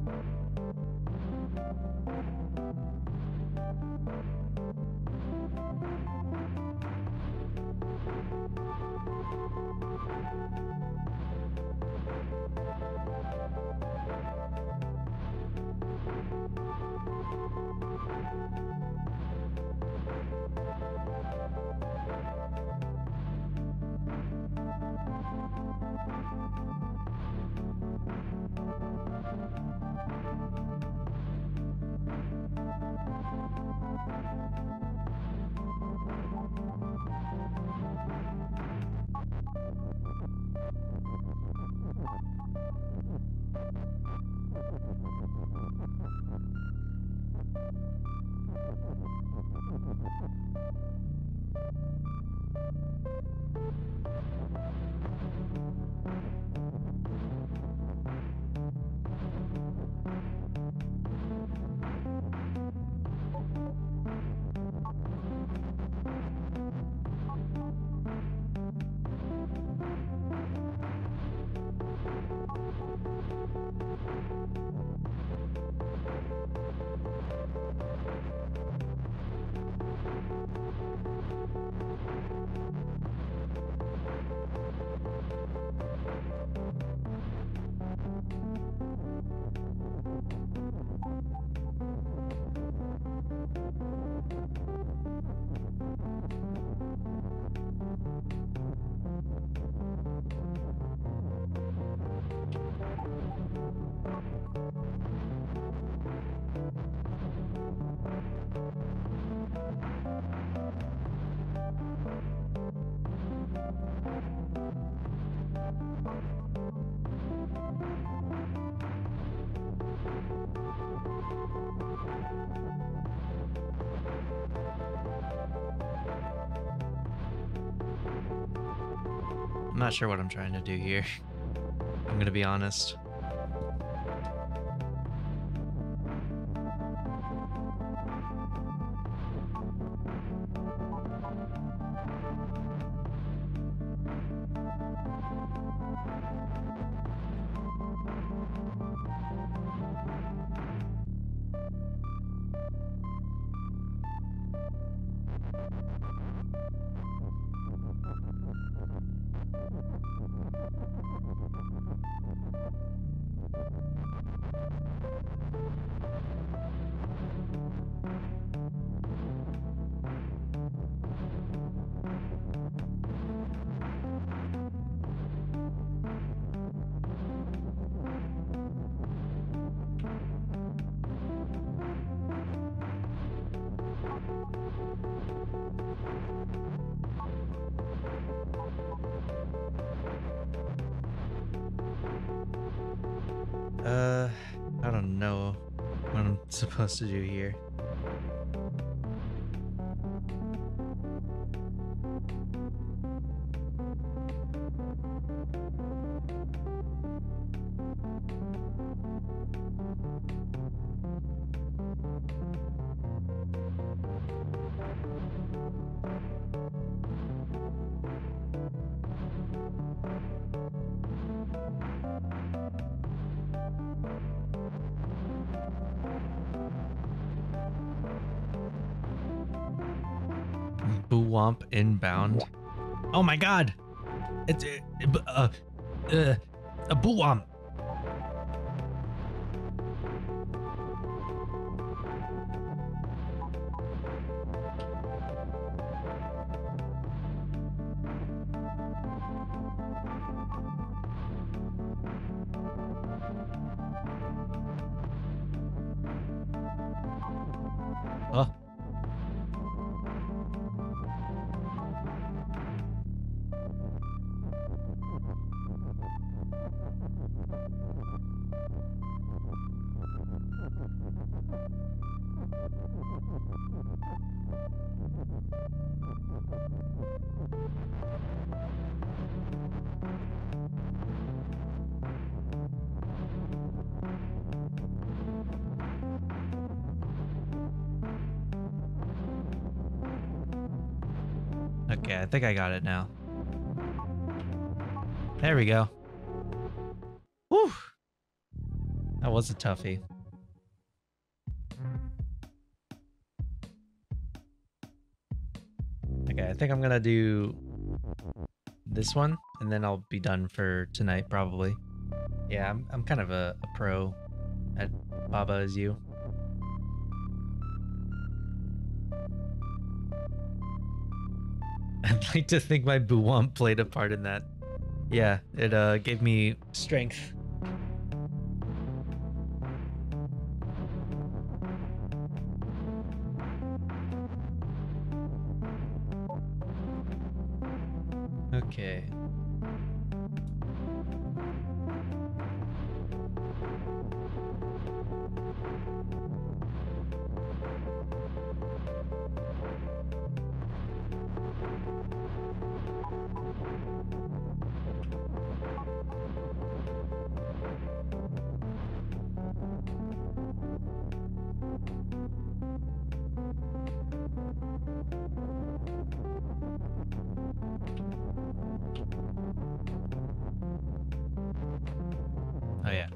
I'm not sure what I'm trying to do here. I'm gonna be honest. Uh, I don't know what I'm supposed to do here. Boo-womp inbound. Oh my god! It's uh, uh, uh a boo-womp. Oh. Okay, I think I got it now. There we go. Whew. That was a toughie. Okay, I think I'm gonna do this one, and then I'll be done for tonight, probably. Yeah, I'm, I'm kind of a, a pro at Baba Is You. I'd like to think my Buwamp played a part in that. Yeah, it uh, gave me strength. Okay. Oh yeah.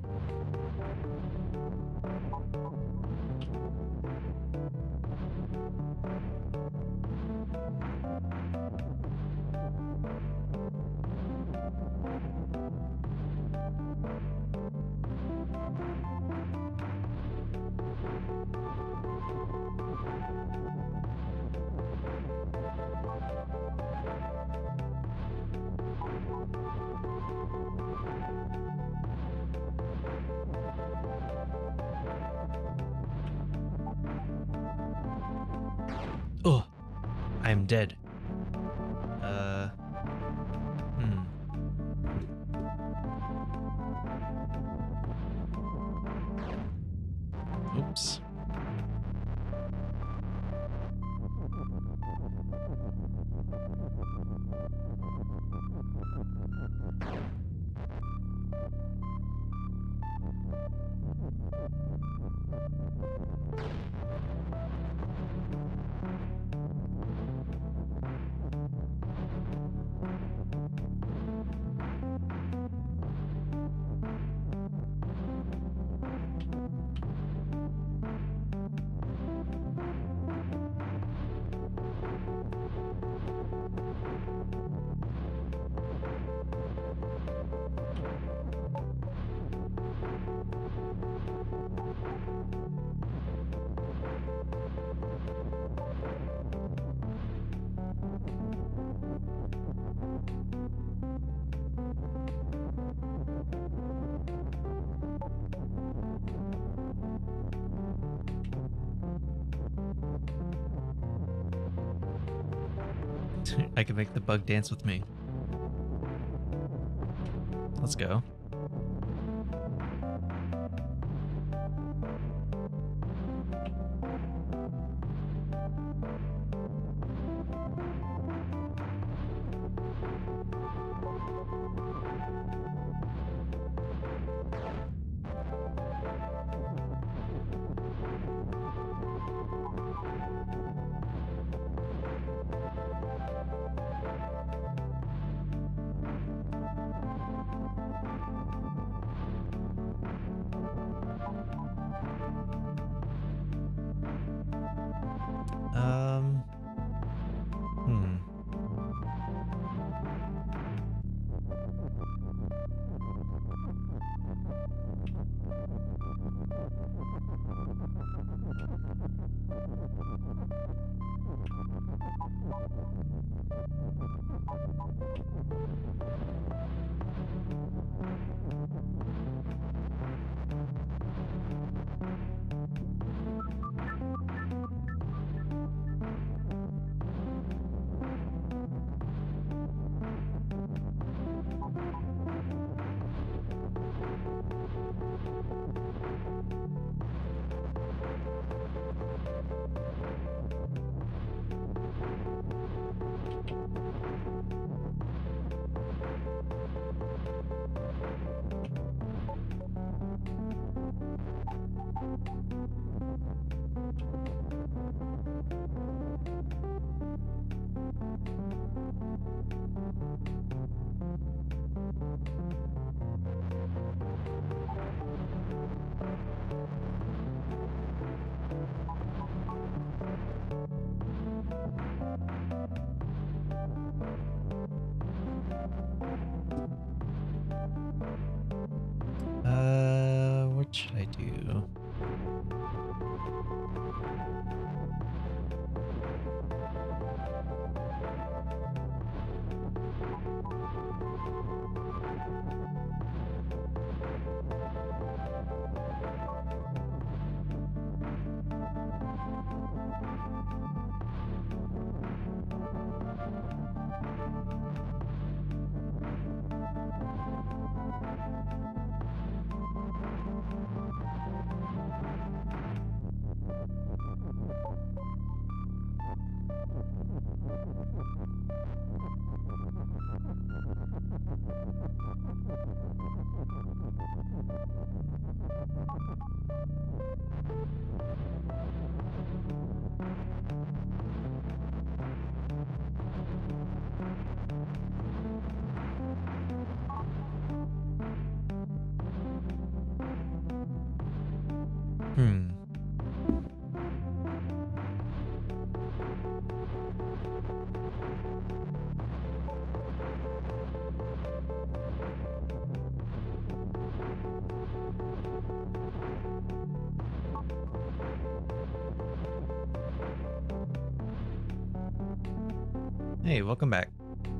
Oh, I'm dead. Uh, hmm. Oops. I can make the bug dance with me. Let's go. Hmm. Hey, welcome back.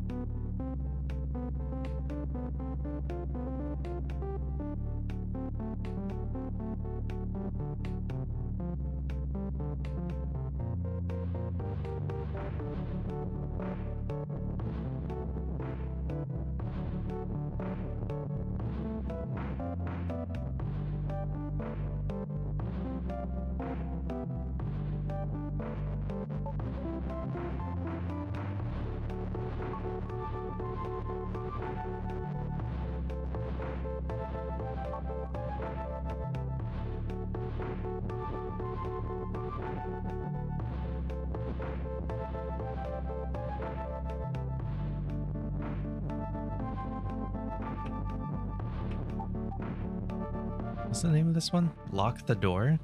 What's the name of this one? Lock the door?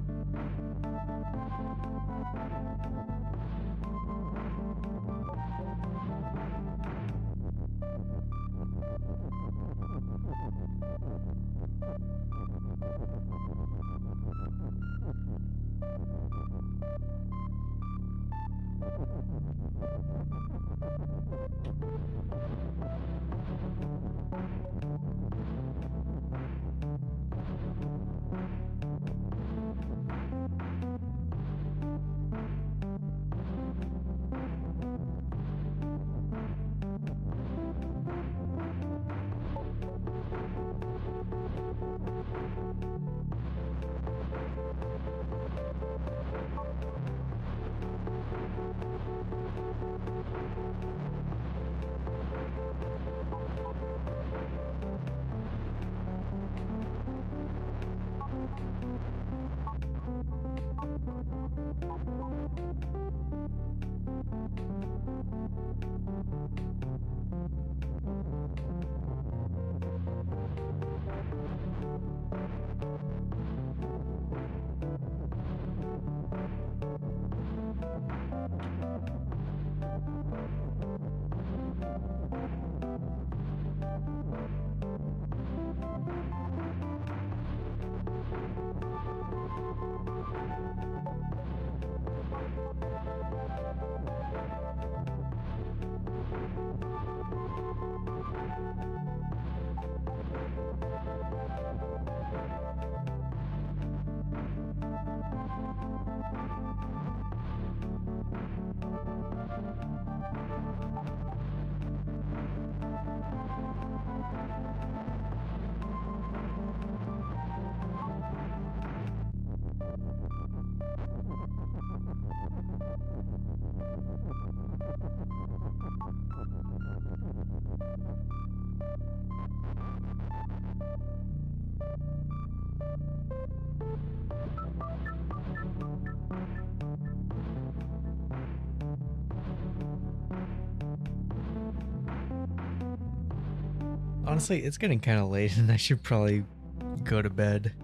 Honestly, it's getting kind of late and I should probably go to bed.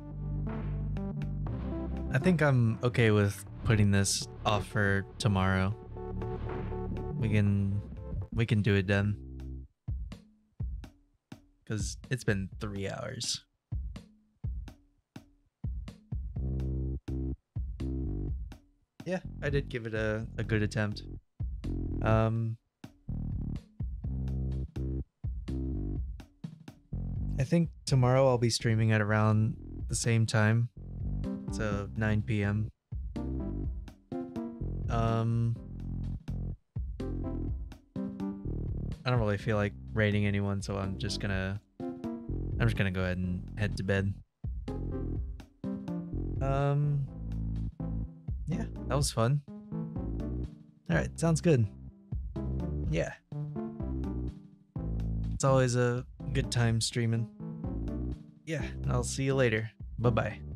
I think I'm okay with putting this off for tomorrow. We can we can do it then. Cause it's been three hours. Yeah, I did give it a, a good attempt. Um I think tomorrow I'll be streaming at around the same time. So nine P M Um I don't really feel like raiding anyone, so I'm just gonna I'm just gonna go ahead and head to bed. Um yeah, that was fun. Alright, sounds good. Yeah. It's always a good time streaming. Yeah, I'll see you later. Bye-bye.